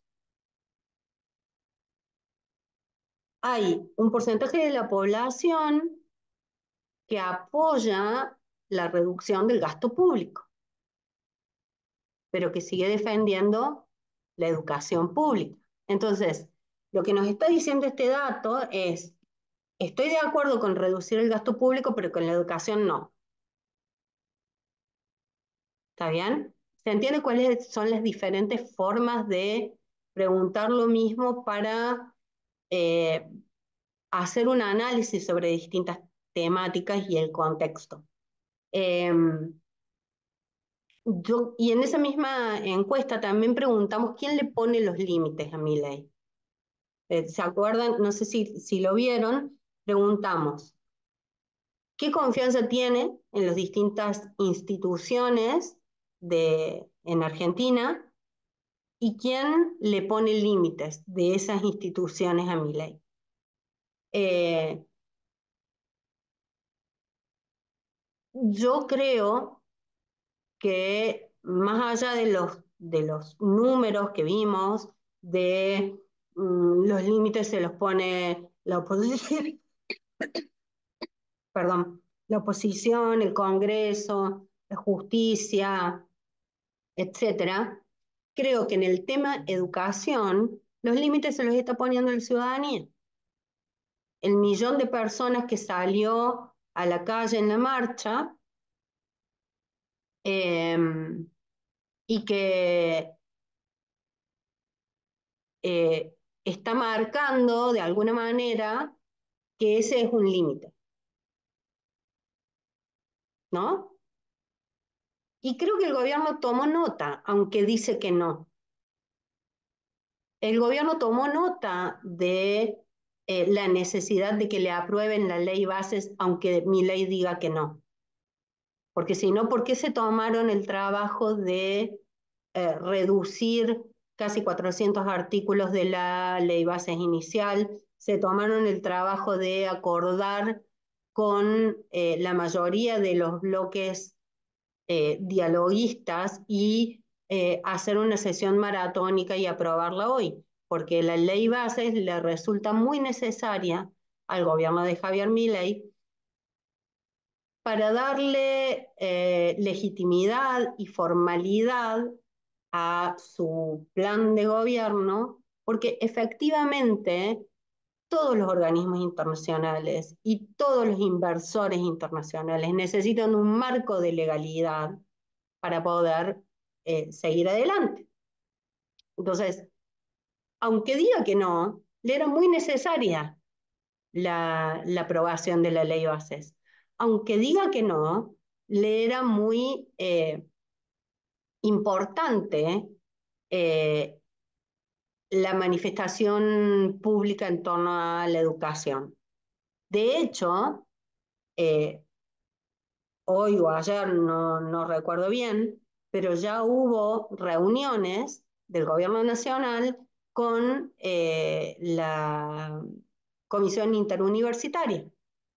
Hay un porcentaje de la población que apoya la reducción del gasto público, pero que sigue defendiendo la educación pública. Entonces, lo que nos está diciendo este dato es, estoy de acuerdo con reducir el gasto público, pero con la educación no. ¿Está bien? ¿Se entiende cuáles son las diferentes formas de preguntar lo mismo para eh, hacer un análisis sobre distintas temáticas y el contexto? Eh, yo, y en esa misma encuesta también preguntamos quién le pone los límites a Milei. Eh, ¿Se acuerdan? No sé si, si lo vieron. Preguntamos, ¿qué confianza tiene en las distintas instituciones de, en Argentina? ¿Y quién le pone límites de esas instituciones a Milei? Eh, yo creo que más allá de los, de los números que vimos, de mm, los límites se los pone la oposición, perdón, la oposición, el Congreso, la justicia, etcétera, creo que en el tema educación, los límites se los está poniendo la ciudadanía. El millón de personas que salió a la calle en la marcha eh, y que eh, está marcando de alguna manera que ese es un límite, ¿no? Y creo que el gobierno tomó nota, aunque dice que no. El gobierno tomó nota de eh, la necesidad de que le aprueben la ley bases, aunque Milei diga que no. Porque si no, ¿por qué se tomaron el trabajo de eh, reducir casi cuatrocientos artículos de la ley bases inicial? Se tomaron el trabajo de acordar con eh, la mayoría de los bloques eh, dialoguistas y eh, hacer una sesión maratónica y aprobarla hoy, porque la ley bases le resulta muy necesaria al gobierno de Javier Milei para darle eh, legitimidad y formalidad a su plan de gobierno, porque efectivamente todos los organismos internacionales y todos los inversores internacionales necesitan un marco de legalidad para poder eh, seguir adelante. Entonces, aunque diga que no, le era muy necesaria la, la aprobación de la ley bases. Aunque diga que no, le era muy eh, importante eh, la manifestación pública en torno a la educación. De hecho, eh, hoy o ayer, no, no recuerdo bien, pero ya hubo reuniones del gobierno nacional con eh, la Comisión Interuniversitaria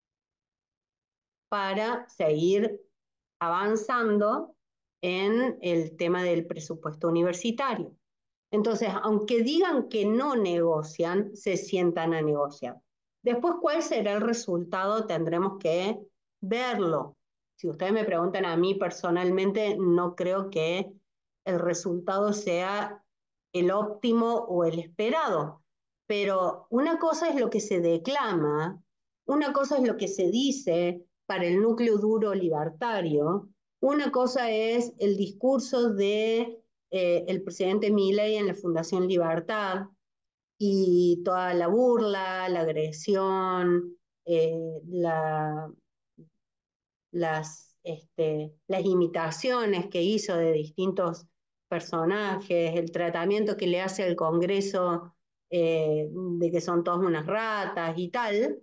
para seguir avanzando en el tema del presupuesto universitario. Entonces, aunque digan que no negocian, se sientan a negociar. Después, ¿cuál será el resultado? Tendremos que verlo. Si ustedes me preguntan a mí personalmente, no creo que el resultado sea el óptimo o el esperado. Pero una cosa es lo que se declama, una cosa es lo que se dice para el núcleo duro libertario, una cosa es el discurso de eh, el presidente Milei en la Fundación Libertad y toda la burla, la agresión, eh, la, las, este, las imitaciones que hizo de distintos personajes, el tratamiento que le hace al Congreso eh, de que son todas unas ratas y tal,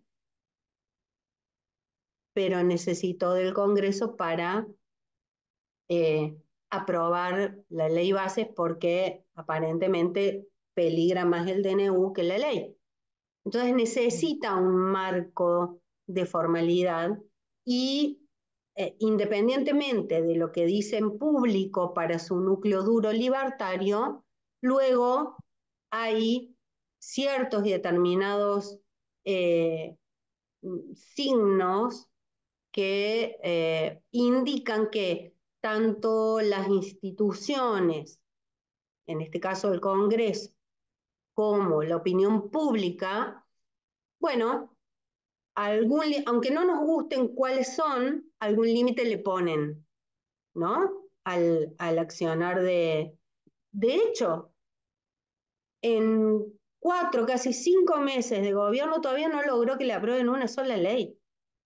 pero necesitó del Congreso para eh, aprobar la ley bases porque aparentemente peligra más el D N U que la ley. Entonces necesita un marco de formalidad y eh, independientemente de lo que dice en público para su núcleo duro libertario, luego hay ciertos y determinados eh, signos que eh, indican que tanto las instituciones, en este caso el Congreso, como la opinión pública, bueno, algún, aunque no nos gusten cuáles son, algún límite le ponen, ¿no? Al, al accionar de... De hecho, en cuatro, casi cinco meses de gobierno todavía no logró que le aprueben una sola ley,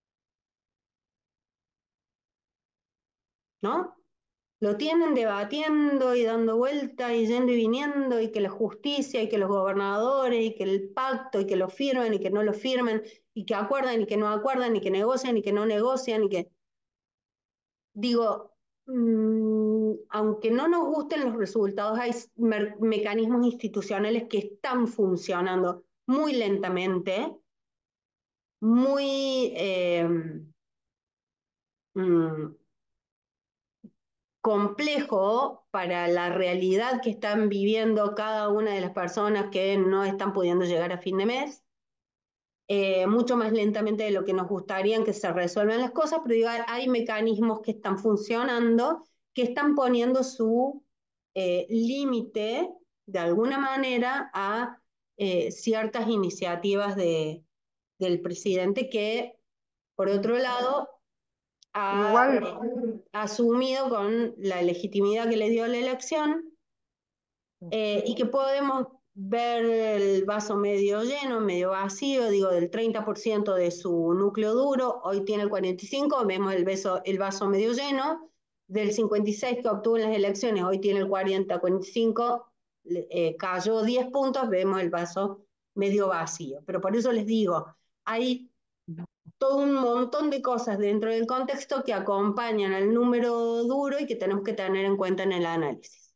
¿no? Lo tienen debatiendo y dando vueltas y yendo y viniendo, y que la justicia, y que los gobernadores, y que el pacto, y que lo firmen, y que no lo firmen, y que acuerdan, y que no acuerdan, y que negocian, y que no negocian, y que... Digo, mmm, aunque no nos gusten los resultados, hay me mecanismos institucionales que están funcionando muy lentamente, muy... Eh, mmm, complejo para la realidad que están viviendo cada una de las personas que no están pudiendo llegar a fin de mes. eh, mucho más lentamente de lo que nos gustaría que se resuelvan las cosas, pero digo, hay mecanismos que están funcionando, que están poniendo su eh, límite, de alguna manera, a eh, ciertas iniciativas de, del presidente que, por otro lado, ha Igual, eh, asumido con la legitimidad que le dio la elección, eh, y que podemos ver el vaso medio lleno, medio vacío, digo, del treinta por ciento de su núcleo duro, hoy tiene el cuarenta y cinco por ciento, vemos el, beso, el vaso medio lleno, del cincuenta y seis por ciento que obtuvo en las elecciones, hoy tiene el cuarenta, cuarenta y cinco, eh, cayó diez puntos, vemos el vaso medio vacío. Pero por eso les digo, hay todo un montón de cosas dentro del contexto que acompañan al número duro y que tenemos que tener en cuenta en el análisis.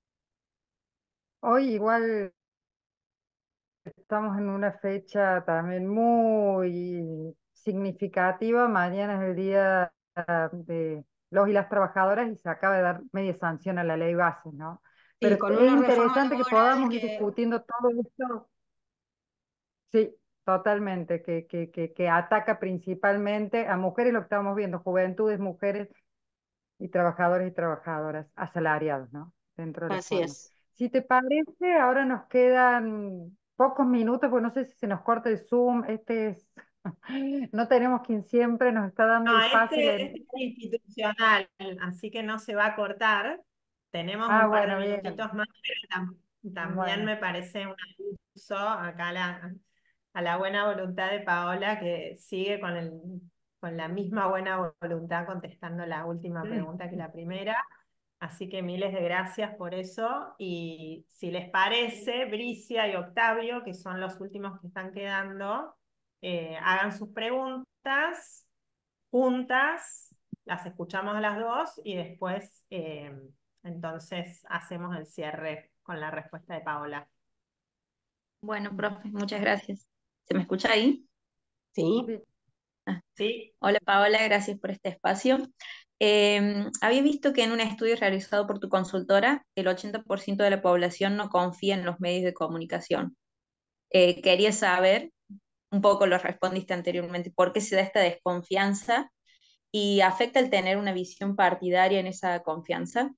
hoy igual estamos en una fecha también muy significativa. Mañana es el día ah, de los y las trabajadoras y se acaba de dar media sanción a la ley base, ¿no? Sí, Pero con es una reforma interesante que laboral podamos ir que discutiendo todo esto. Sí, totalmente, que, que, que, que ataca principalmente a mujeres, lo que estamos viendo, juventudes, mujeres y trabajadores y trabajadoras asalariados, ¿no? Dentro de la así forma. es. Si te parece, ahora nos quedan pocos minutos, pues no sé si se nos corta el Zoom, este es, no tenemos quien siempre nos está dando No, el pase este, de... este es institucional, así que no se va a cortar. Tenemos Ah, un par de bueno, bien, minutitos más, pero tam- también bueno. me parece un abuso acá la, a la buena voluntad de Paola, que sigue con, el, con la misma buena voluntad contestando la última pregunta que la primera. Así que miles de gracias por eso. Y si les parece, Bricia y Octavio, que son los últimos que están quedando, eh, hagan sus preguntas juntas, las escuchamos a las dos y después eh, entonces hacemos el cierre con la respuesta de Paola. Bueno, profe, muchas gracias. ¿Se me escucha ahí? Sí. Sí. Ah, Sí. Hola Paola, gracias por este espacio. Eh, había visto que en un estudio realizado por tu consultora, el ochenta por ciento de la población no confía en los medios de comunicación. Eh, quería saber, un poco lo respondiste anteriormente, ¿por qué se da esta desconfianza y afecta el tener una visión partidaria en esa confianza?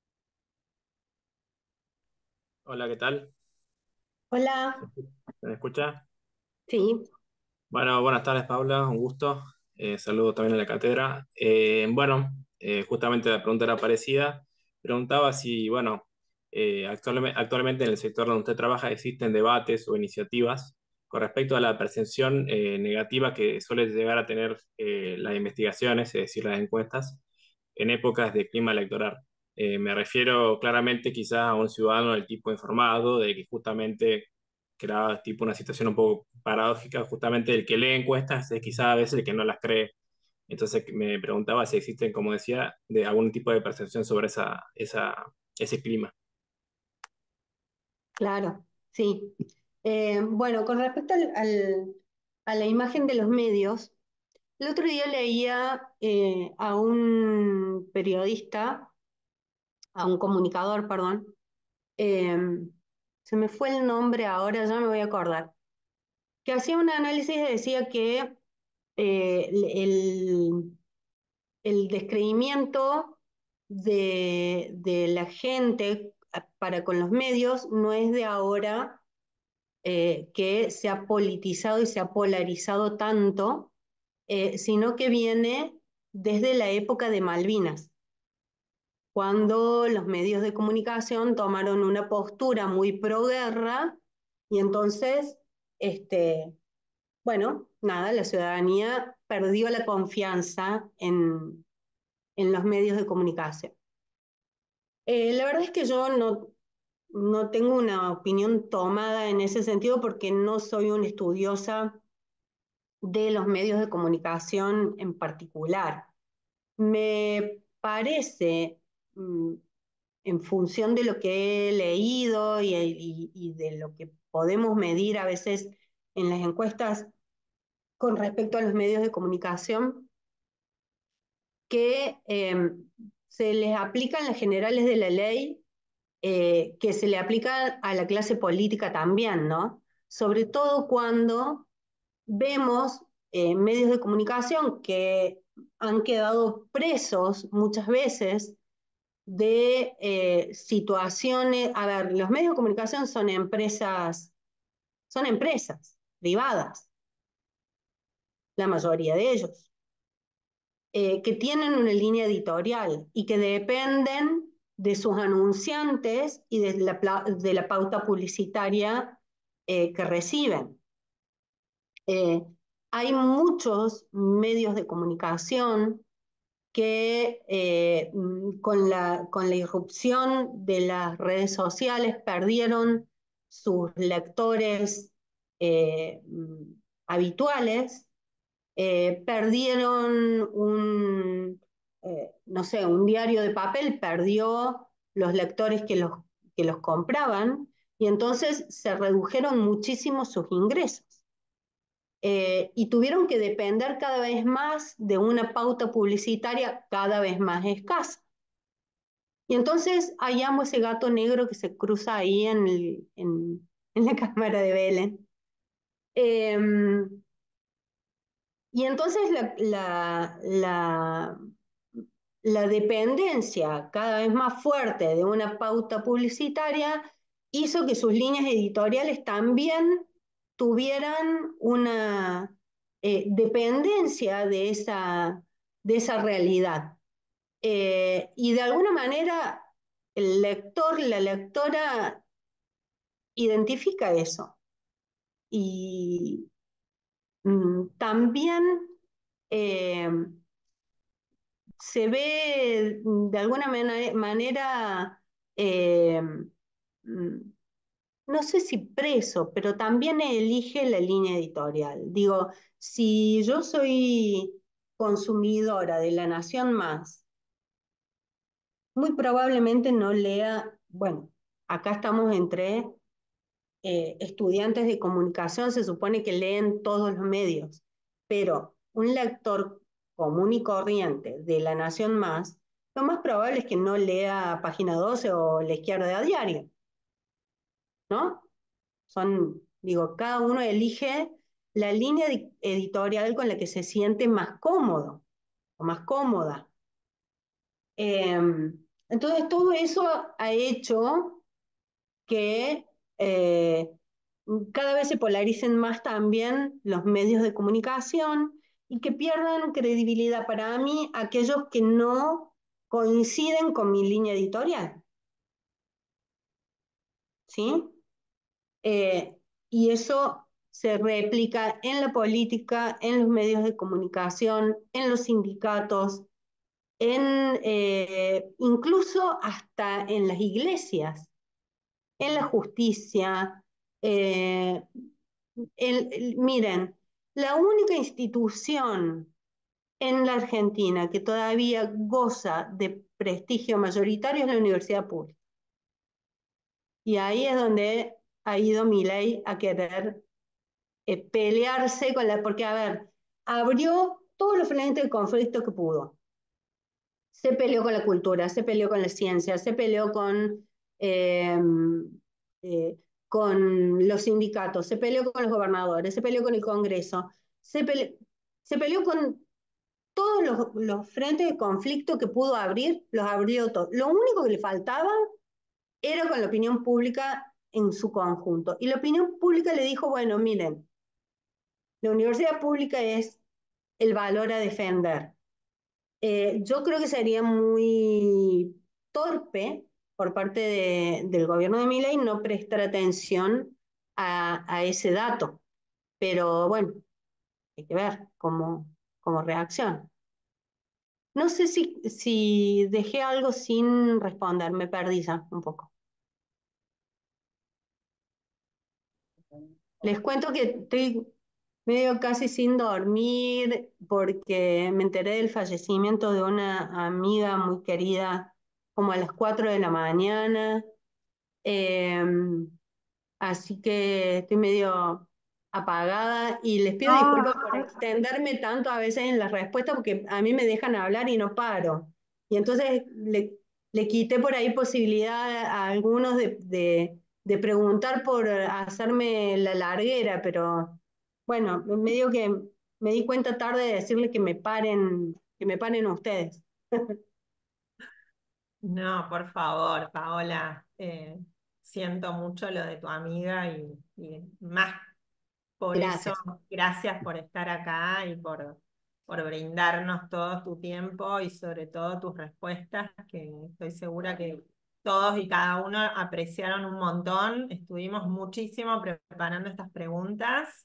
Hola, ¿qué tal? Hola. ¿Se me escucha? Sí. Bueno, buenas tardes, Paula, un gusto. Eh, saludo también a la cátedra. Eh, bueno, eh, justamente la pregunta era parecida. Preguntaba si, bueno, eh, actualmente, actualmente en el sector donde usted trabaja existen debates o iniciativas con respecto a la percepción eh, negativa que suele llegar a tener eh, las investigaciones, es decir, las encuestas, en épocas de clima electoral. Eh, me refiero claramente quizás a un ciudadano del tipo informado, de que justamente crea tipo una situación un poco paradójica, justamente el que lee encuestas es quizás a veces el que no las cree. Entonces me preguntaba si existen, como decía, de algún tipo de percepción sobre esa, esa, ese clima. Claro, sí. Eh, bueno, con respecto al, al- a la imagen de los medios, el otro día leía eh, a un periodista, a un comunicador, perdón, eh, se me fue el nombre ahora, ya me voy a acordar, que hacía un análisis y decía que eh, el, el descreimiento de, de la gente para con los medios no es de ahora, eh, que se ha politizado y se ha polarizado tanto, eh, sino que viene desde la época de Malvinas, cuando los medios de comunicación tomaron una postura muy pro-guerra y entonces, este, bueno, nada, la ciudadanía perdió la confianza en, en los medios de comunicación. Eh, la verdad es que yo no, no tengo una opinión tomada en ese sentido porque no soy una estudiosa de los medios de comunicación en particular. Me parece, mm, en función de lo que he leído y, y, y de lo que podemos medir a veces en las encuestas con respecto a los medios de comunicación, que eh, se les aplican las generales de la ley, eh, que se le aplica a la clase política también, ¿no? Sobre todo cuando vemos eh, medios de comunicación que han quedado presos muchas veces de eh, situaciones. A ver, los medios de comunicación son empresas, son empresas privadas, la mayoría de ellos, eh, que tienen una línea editorial y que dependen de sus anunciantes y de la, de la pauta publicitaria eh, que reciben. Eh, hay muchos medios de comunicación que eh, con, la, con la irrupción de las redes sociales perdieron sus lectores eh, habituales, eh, perdieron un, eh, no sé, un diario de papel, perdió los lectores que los, que los compraban y entonces se redujeron muchísimo sus ingresos. Eh, y tuvieron que depender cada vez más de una pauta publicitaria cada vez más escasa. Y entonces hallamos ese gato negro que se cruza ahí en, el, en, en la cámara de Belén. Eh, y entonces la, la, la, la dependencia cada vez más fuerte de una pauta publicitaria hizo que sus líneas editoriales también tuvieran una eh, dependencia de esa, de esa realidad. Eh, y de alguna manera el lector, la lectora identifica eso. Y mm, también eh, se ve de alguna manera, manera eh, no sé si preso, pero también elige la línea editorial. Digo, si yo soy consumidora de La Nación Más, muy probablemente no lea, bueno, acá estamos entre eh, estudiantes de comunicación, se supone que leen todos los medios, pero un lector común y corriente de La Nación Más, lo más probable es que no lea Página doce o La Izquierda a diario, ¿no? Son, digo, cada uno elige la línea editorial con la que se siente más cómodo o más cómoda. Eh, entonces, todo eso ha hecho que eh, cada vez se polaricen más también los medios de comunicación y que pierdan credibilidad para mí aquellos que no coinciden con mi línea editorial. ¿Sí? Eh, y eso se replica en la política, en los medios de comunicación, en los sindicatos, en, eh, incluso hasta en las iglesias, en la justicia. Eh, el, el, miren, la única institución en la Argentina que todavía goza de prestigio mayoritario es la universidad pública. Y ahí es donde ha ido Milei a querer eh, pelearse con la... Porque, a ver, abrió todos los frentes de conflicto que pudo. Se peleó con la cultura, se peleó con la ciencia, se peleó con, eh, eh, con los sindicatos, se peleó con los gobernadores, se peleó con el Congreso, se peleó, se peleó con todos los, los frentes de conflicto que pudo abrir, los abrió todos. Lo único que le faltaba era con la opinión pública en su conjunto. Y la opinión pública le dijo, bueno, miren, la universidad pública es el valor a defender. Eh, yo creo que sería muy torpe por parte de, del gobierno de Milei no prestar atención a, a ese dato. Pero bueno, hay que ver cómo, cómo reacciona. No sé si, si dejé algo sin responder, me perdí ya un poco. Les cuento que estoy medio casi sin dormir porque me enteré del fallecimiento de una amiga muy querida como a las cuatro de la mañana. Eh, así que estoy medio apagada y les pido disculpas por extenderme tanto a veces en las respuestas porque a mí me dejan hablar y no paro. Y entonces le, le quité por ahí posibilidad a algunos de, de, de preguntar por hacerme la larguera, pero Bueno, medio que me di cuenta tarde de decirle que me paren, que me paren ustedes. No, por favor, Paola, eh, siento mucho lo de tu amiga y, y más por eso, Gracias. gracias por estar acá y por, por brindarnos todo tu tiempo y sobre todo tus respuestas, que estoy segura que todos y cada uno apreciaron un montón. Estuvimos muchísimo preparando estas preguntas.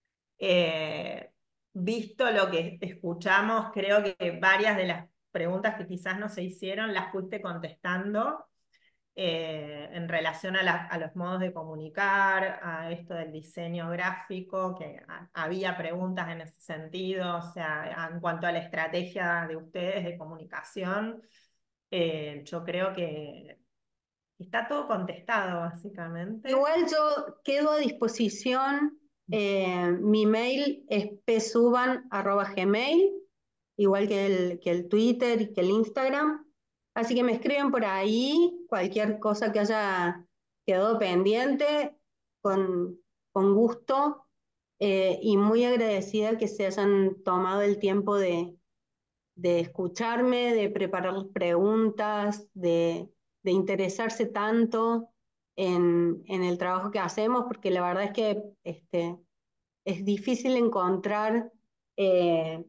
Eh, Visto lo que escuchamos, creo que varias de las preguntas que quizás no se hicieron las fuiste contestando eh, en relación a, la- a los modos de comunicar, a esto del diseño gráfico, que a- había preguntas en ese sentido, o sea, en cuanto a la estrategia de ustedes de comunicación, eh, yo creo que está todo contestado, básicamente. Igual yo quedo a disposición, eh, mi mail es psuban arroba gmail, igual que el, que el Twitter y que el Instagram. Así que me escriben por ahí cualquier cosa que haya quedado pendiente, con, con gusto, eh, y muy agradecida que se hayan tomado el tiempo de, de escucharme, de preparar las preguntas, de, de interesarse tanto en, en el trabajo que hacemos, porque la verdad es que este, es difícil encontrar eh,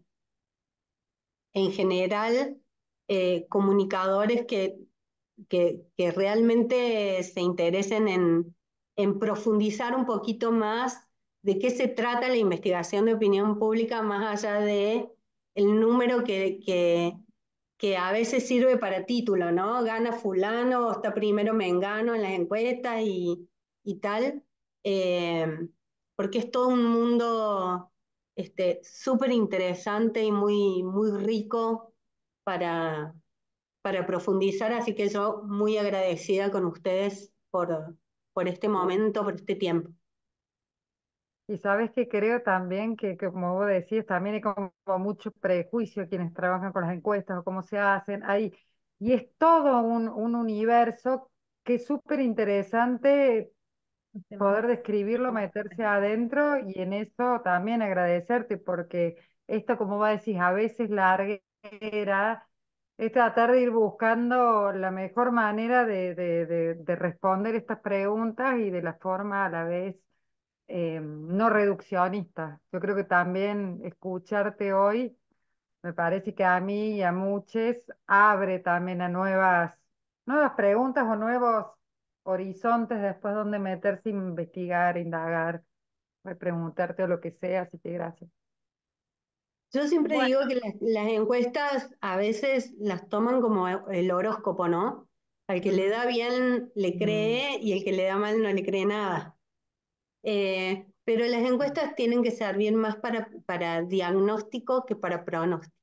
en general eh, comunicadores que, que, que realmente se interesen en, en profundizar un poquito más de qué se trata la investigación de opinión pública, más allá de el número que, que, que a veces sirve para título, ¿no? Gana fulano, o está primero mengano en las encuestas y, y tal, eh, porque es todo un mundo este, súper interesante y muy, muy rico para, para profundizar, así que yo muy agradecida con ustedes por, por este momento, por este tiempo. Y sabes que creo también que, que como vos decís, también hay como, como mucho prejuicio quienes trabajan con las encuestas o cómo se hacen ahí. Y es todo un, un universo que es súper interesante poder describirlo, meterse adentro y en eso también agradecerte porque esto, como vos decís, a veces larguera, es tratar de ir buscando la mejor manera de, de, de, de responder estas preguntas y de la forma a la vez eh, no reduccionista. Yo creo que también escucharte hoy me parece que a mí y a muchos abre también a nuevas, nuevas preguntas o nuevos horizontes después donde meterse, investigar, indagar, preguntarte o lo que sea, así que gracias. Yo siempre Bueno, digo que las, las encuestas a veces las toman como el horóscopo, ¿no? Al que le da bien le cree y el que le da mal no le cree nada. Eh, pero las encuestas tienen que servir más para, para diagnóstico que para pronóstico.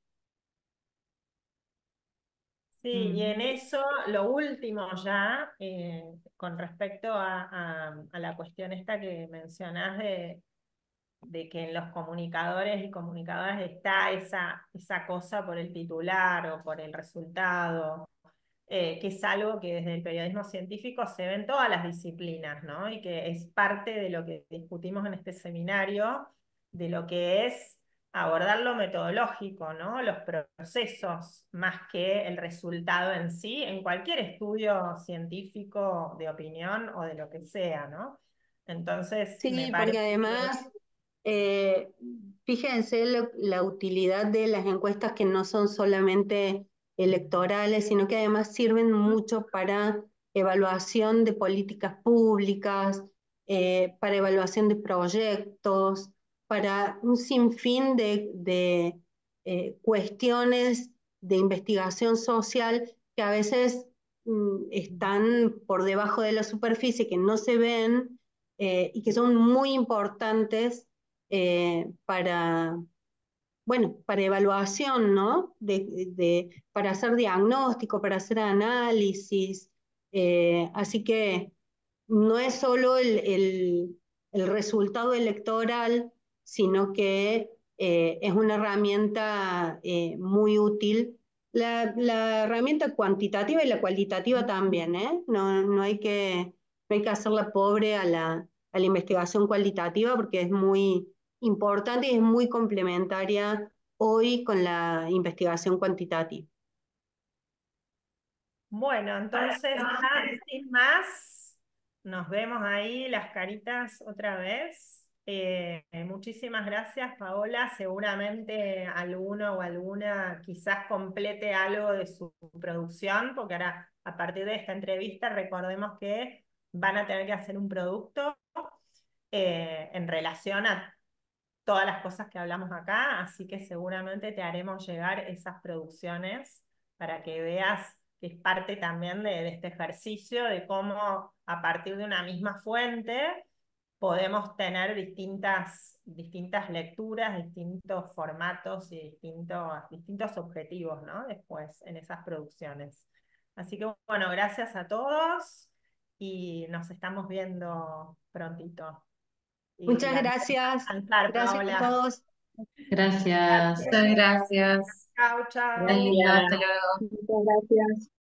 sí, y en eso, lo último ya, eh, con respecto a, a- a la cuestión esta que mencionás de, de que en los comunicadores y comunicadoras está esa, esa cosa por el titular o por el resultado, eh, que es algo que desde el periodismo científico se ve en todas las disciplinas, ¿no? Y que es parte de lo que discutimos en este seminario, de lo que es abordar lo metodológico, ¿no? Los procesos, más que el resultado en sí, en cualquier estudio científico de opinión o de lo que sea, ¿no? Entonces, me Sí, porque parece que además, eh, fíjense lo- la utilidad de las encuestas que no son solamente electorales, sino que además sirven mucho para evaluación de políticas públicas, eh, para evaluación de proyectos, para un sinfín de, de eh, cuestiones de investigación social que a veces mm, están por debajo de la superficie, que no se ven eh, y que son muy importantes eh, para, bueno, para evaluación, ¿no? De, de, para hacer diagnóstico, para hacer análisis. Eh, así que no es solo el, el, el resultado electoral, sino que eh, es una herramienta eh, muy útil. La, la, herramienta cuantitativa y la cualitativa también, ¿eh? No, no, hay que, no hay que hacerla pobre a la, a la investigación cualitativa porque es muy, importante y es muy complementaria hoy con la investigación cuantitativa. Bueno, entonces, ya, sin más, nos vemos ahí las caritas otra vez. Eh, muchísimas gracias, Paola. Seguramente alguno o alguna quizás complete algo de su producción, porque ahora, a partir de esta entrevista, recordemos que van a tener que hacer un producto eh, en relación a todas las cosas que hablamos acá, así que seguramente te haremos llegar esas producciones para que veas que es parte también de, de este ejercicio, de cómo a partir de una misma fuente podemos tener distintas, distintas lecturas, distintos formatos y distintos, distintos objetivos, ¿no? Después en esas producciones. Así que bueno, gracias a todos y nos estamos viendo prontito. Y Muchas la gracias. descansar, Gracias a Paola. todos. Gracias. Gracias. Muchas gracias. Chao, chao. Lindo, hasta Gracias. luego. Muchas gracias.